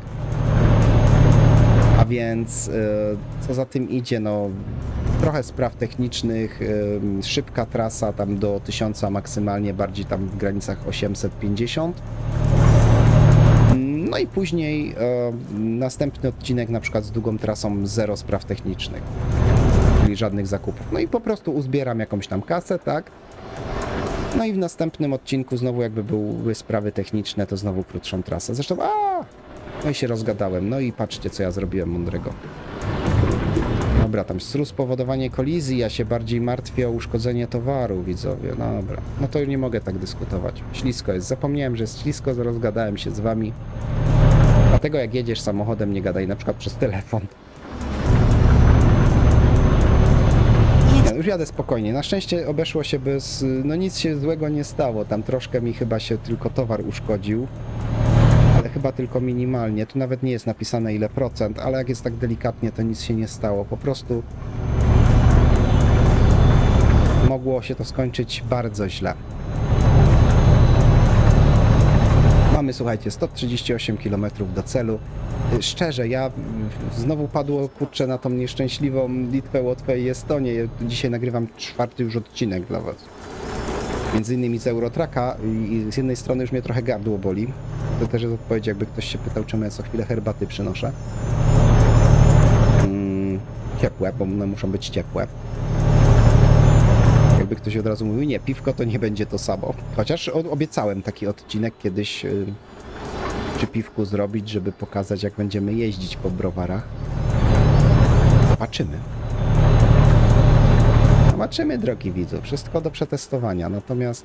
A więc yy, co za tym idzie, no trochę spraw technicznych, yy, szybka trasa tam do tysiąca maksymalnie, bardziej tam w granicach osiemset pięćdziesiąt. No i później e, następny odcinek na przykład z długą trasą, zero spraw technicznych, czyli żadnych zakupów. No i po prostu uzbieram jakąś tam kasę, tak? No i w następnym odcinku znowu jakby były sprawy techniczne, to znowu krótszą trasę. Zresztą, a, no i się rozgadałem. No i patrzcie, co ja zrobiłem mądrego. Dobra, tam spowodowanie kolizji, ja się bardziej martwię o uszkodzenie towaru, widzowie. Dobra, no to nie mogę tak dyskutować. Ślisko jest, zapomniałem, że jest ślisko, rozgadałem się z wami. Dlatego jak jedziesz samochodem, nie gadaj na przykład przez telefon. Ja już jadę spokojnie, na szczęście obeszło się bez, no nic się złego nie stało, tam troszkę mi chyba się tylko towar uszkodził. Ale chyba tylko minimalnie, tu nawet nie jest napisane ile procent, ale jak jest tak delikatnie, to nic się nie stało, po prostu mogło się to skończyć bardzo źle. Mamy, słuchajcie, sto trzydzieści osiem kilometrów do celu. Szczerze, ja znowu padło, kurczę, na tą nieszczęśliwą Litwę, Łotwę i Estonię. Ja dzisiaj nagrywam czwarty już odcinek dla was. Między innymi z Eurotracka i z jednej strony już mnie trochę gardło boli. To też jest odpowiedź, jakby ktoś się pytał, czemu ja co chwilę herbaty przynoszę. Mm, ciepłe, bo one muszą być ciepłe. Jakby ktoś od razu mówił, nie, piwko to nie będzie to samo. Chociaż obiecałem taki odcinek kiedyś yy, przy piwku zrobić, żeby pokazać, jak będziemy jeździć po browarach. Zobaczymy. Zobaczymy, drogi widzu. Wszystko do przetestowania. Natomiast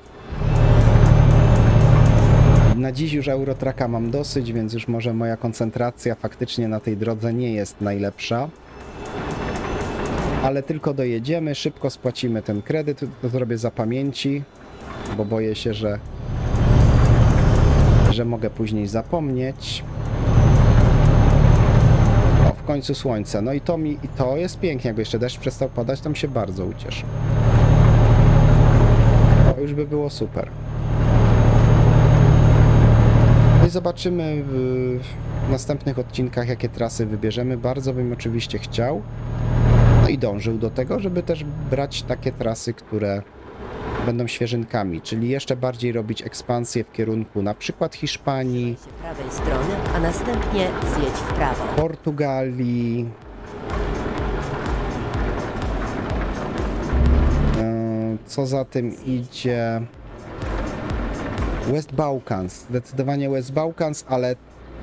na dziś już Eurotracka mam dosyć, więc już może moja koncentracja faktycznie na tej drodze nie jest najlepsza. Ale tylko dojedziemy, szybko spłacimy ten kredyt, to zrobię za pamięci, bo boję się, że, że mogę później zapomnieć. O, w końcu słońce, no i to, mi, i to jest pięknie, jakby jeszcze deszcz przestał padać, to mi się bardzo ucieszy. To już by było super. No i zobaczymy w, w następnych odcinkach, jakie trasy wybierzemy. Bardzo bym oczywiście chciał. No i dążył do tego, żeby też brać takie trasy, które będą świeżynkami, czyli jeszcze bardziej robić ekspansję w kierunku na przykład Hiszpanii, Trzymaj się prawej strony, a następnie zjedź w prawo. Portugalii, e, co za tym idzie, West Balkans, zdecydowanie West Balkans, ale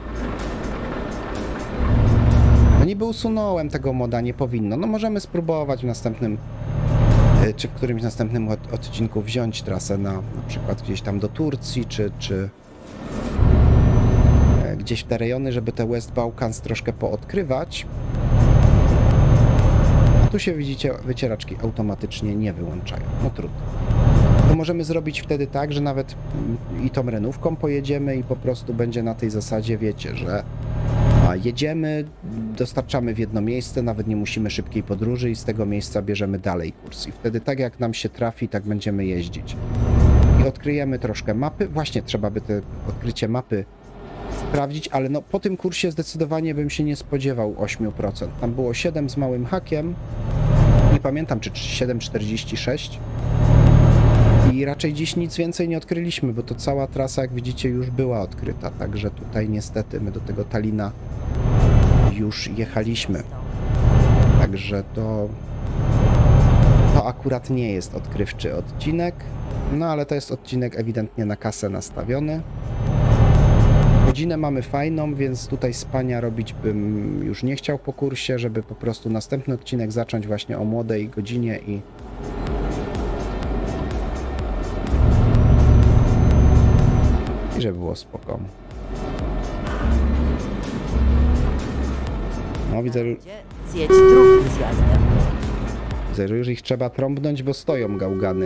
no niby usunąłem tego moda, nie powinno. No możemy spróbować w następnym, czy w którymś następnym od, odcinku wziąć trasę na, na przykład gdzieś tam do Turcji, czy, czy gdzieś w te rejony, żeby te West Balkans troszkę poodkrywać. A tu się widzicie, wycieraczki automatycznie nie wyłączają. No trudno. To możemy zrobić wtedy tak, że nawet i tą renówką pojedziemy i po prostu będzie na tej zasadzie, wiecie, że a jedziemy, dostarczamy w jedno miejsce, nawet nie musimy szybkiej podróży i z tego miejsca bierzemy dalej kurs. I wtedy tak jak nam się trafi, tak będziemy jeździć. I odkryjemy troszkę mapy. Właśnie trzeba by te odkrycie mapy sprawdzić, ale no po tym kursie zdecydowanie bym się nie spodziewał osiem procent. Tam było siedem z małym hakiem. Nie pamiętam, czy siedem czterdzieści sześć. I raczej dziś nic więcej nie odkryliśmy, bo to cała trasa, jak widzicie, już była odkryta. Także tutaj niestety my do tego Talina już jechaliśmy. Także to, to akurat nie jest odkrywczy odcinek. No ale to jest odcinek ewidentnie na kasę nastawiony. Godzinę mamy fajną, więc tutaj spania robić bym już nie chciał po kursie, żeby po prostu następny odcinek zacząć właśnie o młodej godzinie i i żeby było spoko. No widzę, Zjedź drugim zjazdem. widzę, że już ich trzeba trąbnąć, bo stoją gałgany.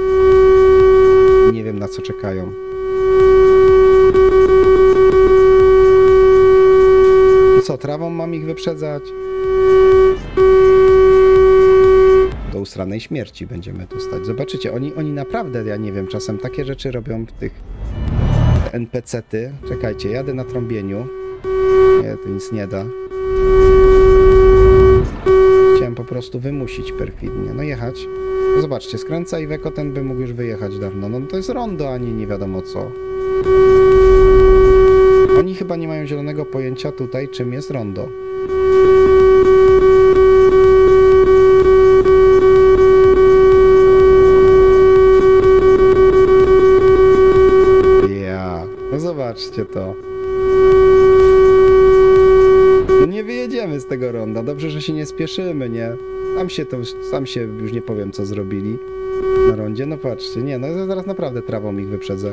Nie wiem, na co czekają. I co, trawą mam ich wyprzedzać? Do usranej śmierci będziemy tu stać. Zobaczycie, oni, oni naprawdę, ja nie wiem, czasem takie rzeczy robią w tych en pe ce ty. Czekajcie, jadę na trąbieniu. Nie, to nic nie da. Chciałem po prostu wymusić perfidnie. No jechać. No zobaczcie, skręca i Weko ten by mógł już wyjechać dawno. No to jest rondo, a nie nie wiadomo co. Oni chyba nie mają zielonego pojęcia tutaj, czym jest rondo. Ja, no zobaczcie to. No nie wyjedziemy z tego ronda. Dobrze, że się nie spieszymy, nie? Tam się to, sam się już nie powiem, co zrobili na rondzie. No patrzcie, nie, no zaraz naprawdę trawą ich wyprzedzę.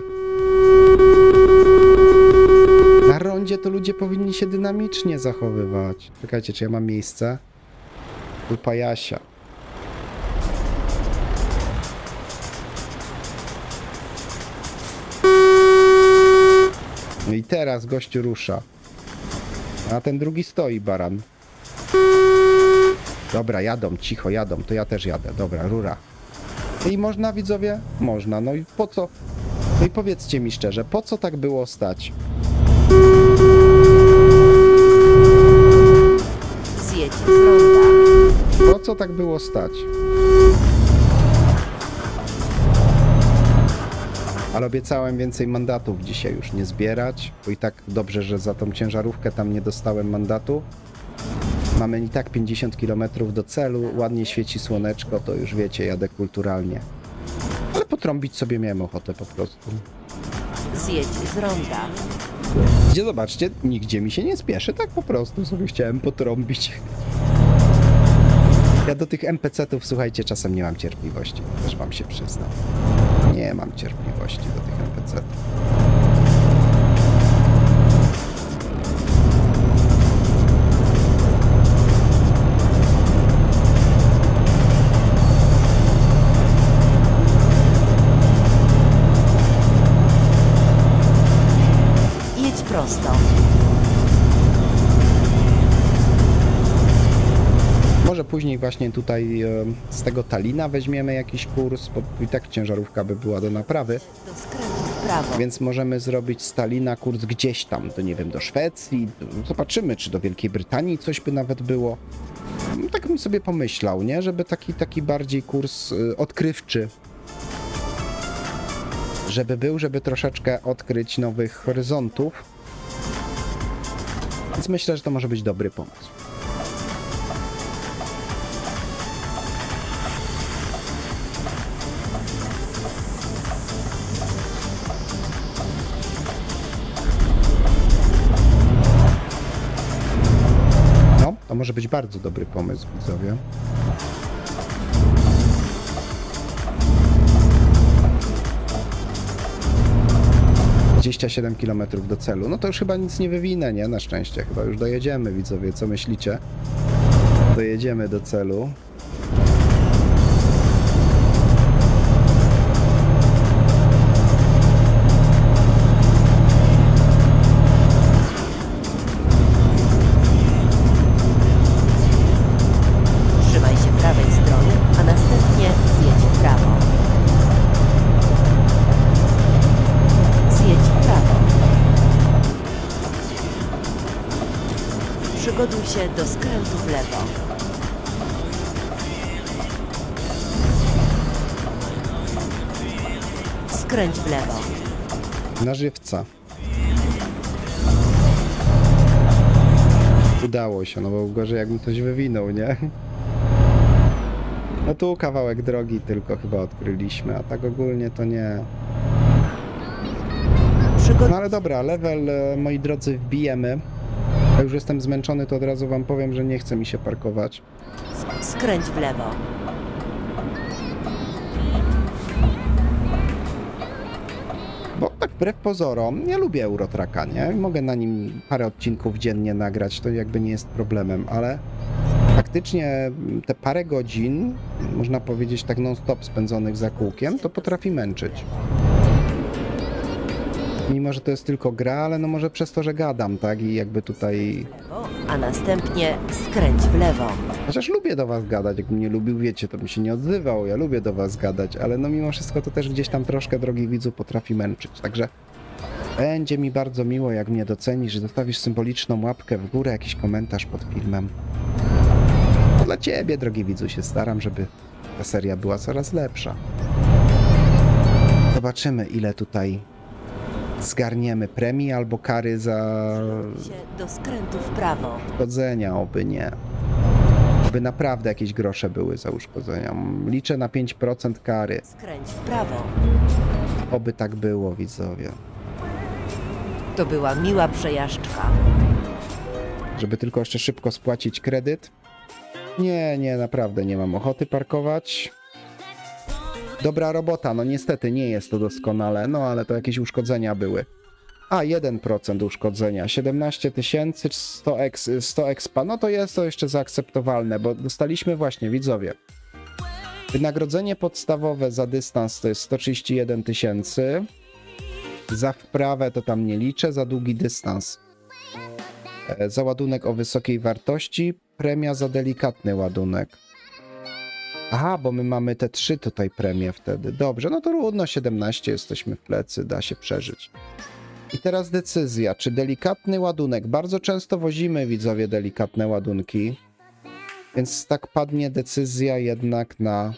Na rondzie to ludzie powinni się dynamicznie zachowywać. Czekajcie, czy ja mam miejsce? Tu pajasia. No i teraz gościu rusza. A ten drugi stoi, baran. Dobra, jadą, cicho, jadą. To ja też jadę. Dobra, rura. I można, widzowie? Można. No i po co? No i powiedzcie mi szczerze, po co tak było stać? Zjedź z ronda. Po co tak było stać? Ale obiecałem więcej mandatów dzisiaj już nie zbierać, bo i tak dobrze, że za tą ciężarówkę tam nie dostałem mandatu. Mamy i tak pięćdziesiąt kilometrów do celu, ładnie świeci słoneczko, to już wiecie, jadę kulturalnie. Ale potrąbić sobie miałem ochotę po prostu. Zjedź z ronda. Gdzie zobaczcie, nigdzie mi się nie spieszy, tak po prostu sobie chciałem potrąbić. Ja do tych en pe ce tów, słuchajcie, czasem nie mam cierpliwości, też wam się przyznam. Nie mam cierpliwości do tych en pe ce tów. Jedź prosto. Może później właśnie tutaj e, z tego Talina weźmiemy jakiś kurs, bo i tak ciężarówka by była do naprawy. Do skrętu w prawo. Więc możemy zrobić z Talina kurs gdzieś tam, do nie wiem, do Szwecji. Zobaczymy, czy do Wielkiej Brytanii coś by nawet było. Tak bym sobie pomyślał, nie? Żeby taki, taki bardziej kurs y, odkrywczy żeby był, żeby troszeczkę odkryć nowych horyzontów. Więc myślę, że to może być dobry pomysł. No, to może być bardzo dobry pomysł, widzowie. dwadzieścia siedem kilometrów do celu. No to już chyba nic nie wywinę, nie? Na szczęście. Chyba już dojedziemy, widzowie. Co myślicie? Dojedziemy do celu. Trzymaj się prawej strony, a następnie zjedź w prawo. Zjedź w prawo. Przygotuj się do skrętu w lewo. Skręć w lewo. Na żywca. Udało się, no bo gorzej jakbym coś wywinął, nie? No tu kawałek drogi tylko chyba odkryliśmy, a tak ogólnie to nie. No ale dobra, level, moi drodzy, wbijemy. Ja już jestem zmęczony, to od razu wam powiem, że nie chce mi się parkować. Skręć w lewo. Bo tak wbrew pozorom, ja lubię Eurotracka, nie? Mogę na nim parę odcinków dziennie nagrać, to jakby nie jest problemem, ale faktycznie te parę godzin, można powiedzieć tak non-stop spędzonych za kółkiem, to potrafi męczyć. Mimo, że to jest tylko gra, ale no może przez to, że gadam, tak? I jakby tutaj... A następnie skręć w lewo. Chociaż lubię do was gadać, jakbym nie lubił, wiecie, to bym się nie odzywał, ja lubię do was gadać, ale no mimo wszystko to też gdzieś tam troszkę, drogi widzu, potrafi męczyć, także będzie mi bardzo miło, jak mnie docenisz, zostawisz symboliczną łapkę w górę, jakiś komentarz pod filmem. Dla ciebie, drogi widzu, się staram, żeby ta seria była coraz lepsza. Zobaczymy, ile tutaj zgarniemy premii albo kary za Do skrętu w prawo. uszkodzenia, oby nie. By naprawdę jakieś grosze były za uszkodzenia. Liczę na pięć procent kary. Skręć w prawo. Oby tak było, widzowie. To była miła przejażdżka. Żeby tylko jeszcze szybko spłacić kredyt. Nie, nie, naprawdę nie mam ochoty parkować. Dobra robota, no niestety nie jest to doskonale, no ale to jakieś uszkodzenia były. A, jeden procent uszkodzenia, siedemnaście tysięcy, sto expa, no to jest to jeszcze zaakceptowalne, bo dostaliśmy właśnie, widzowie. Wynagrodzenie podstawowe za dystans to jest sto trzydzieści jeden tysięcy. Za wprawę to tam nie liczę, za długi dystans. Za ładunek o wysokiej wartości, premia za delikatny ładunek. Aha, bo my mamy te trzy tutaj premie wtedy. Dobrze, no to równo siedemnaście, jesteśmy w plecy, da się przeżyć. I teraz decyzja, czy delikatny ładunek, bardzo często wozimy, widzowie, delikatne ładunki, więc tak padnie decyzja jednak na...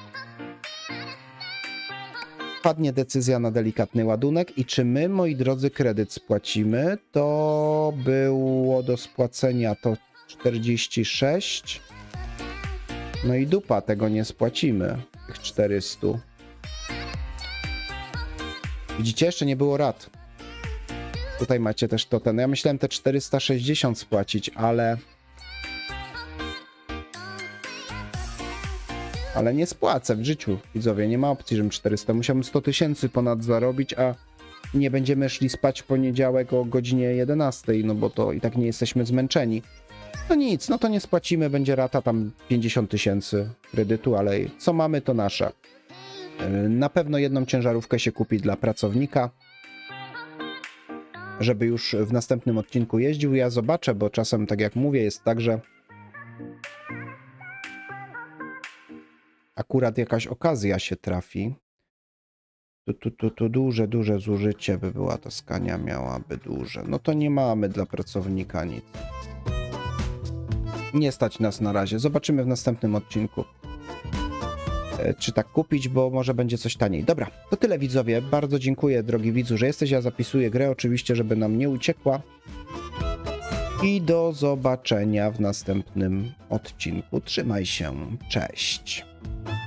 Padnie decyzja na delikatny ładunek i czy my, moi drodzy, kredyt spłacimy, to było do spłacenia to czterdzieści sześć. No i dupa, tego nie spłacimy, tych czterysta. Widzicie, jeszcze nie było rat. Tutaj macie też to ten. Ja myślałem te czterysta sześćdziesiąt spłacić, ale... Ale nie spłacę w życiu, widzowie. Nie ma opcji, żebym czterysta. Musiałbym sto tysięcy ponad zarobić, a nie będziemy szli spać w poniedziałek o godzinie jedenastej, no bo to i tak nie jesteśmy zmęczeni. No nic, no to nie spłacimy, będzie rata tam pięćdziesiąt tysięcy kredytu, ale co mamy, to nasze. Na pewno jedną ciężarówkę się kupi dla pracownika, żeby już w następnym odcinku jeździł. Ja zobaczę, bo czasem, tak jak mówię, jest tak, że akurat jakaś okazja się trafi. Tu, tu, tu, tu duże, duże zużycie by była, ta Scania miałaby duże. No to nie mamy dla pracownika nic. Nie stać nas na razie. Zobaczymy w następnym odcinku. czy tak kupić, bo może będzie coś taniej. Dobra, to tyle widzowie. Bardzo dziękuję, drogi widzu, że jesteś. Ja zapisuję grę oczywiście, żeby nam nie uciekła. I do zobaczenia w następnym odcinku. Trzymaj się. Cześć.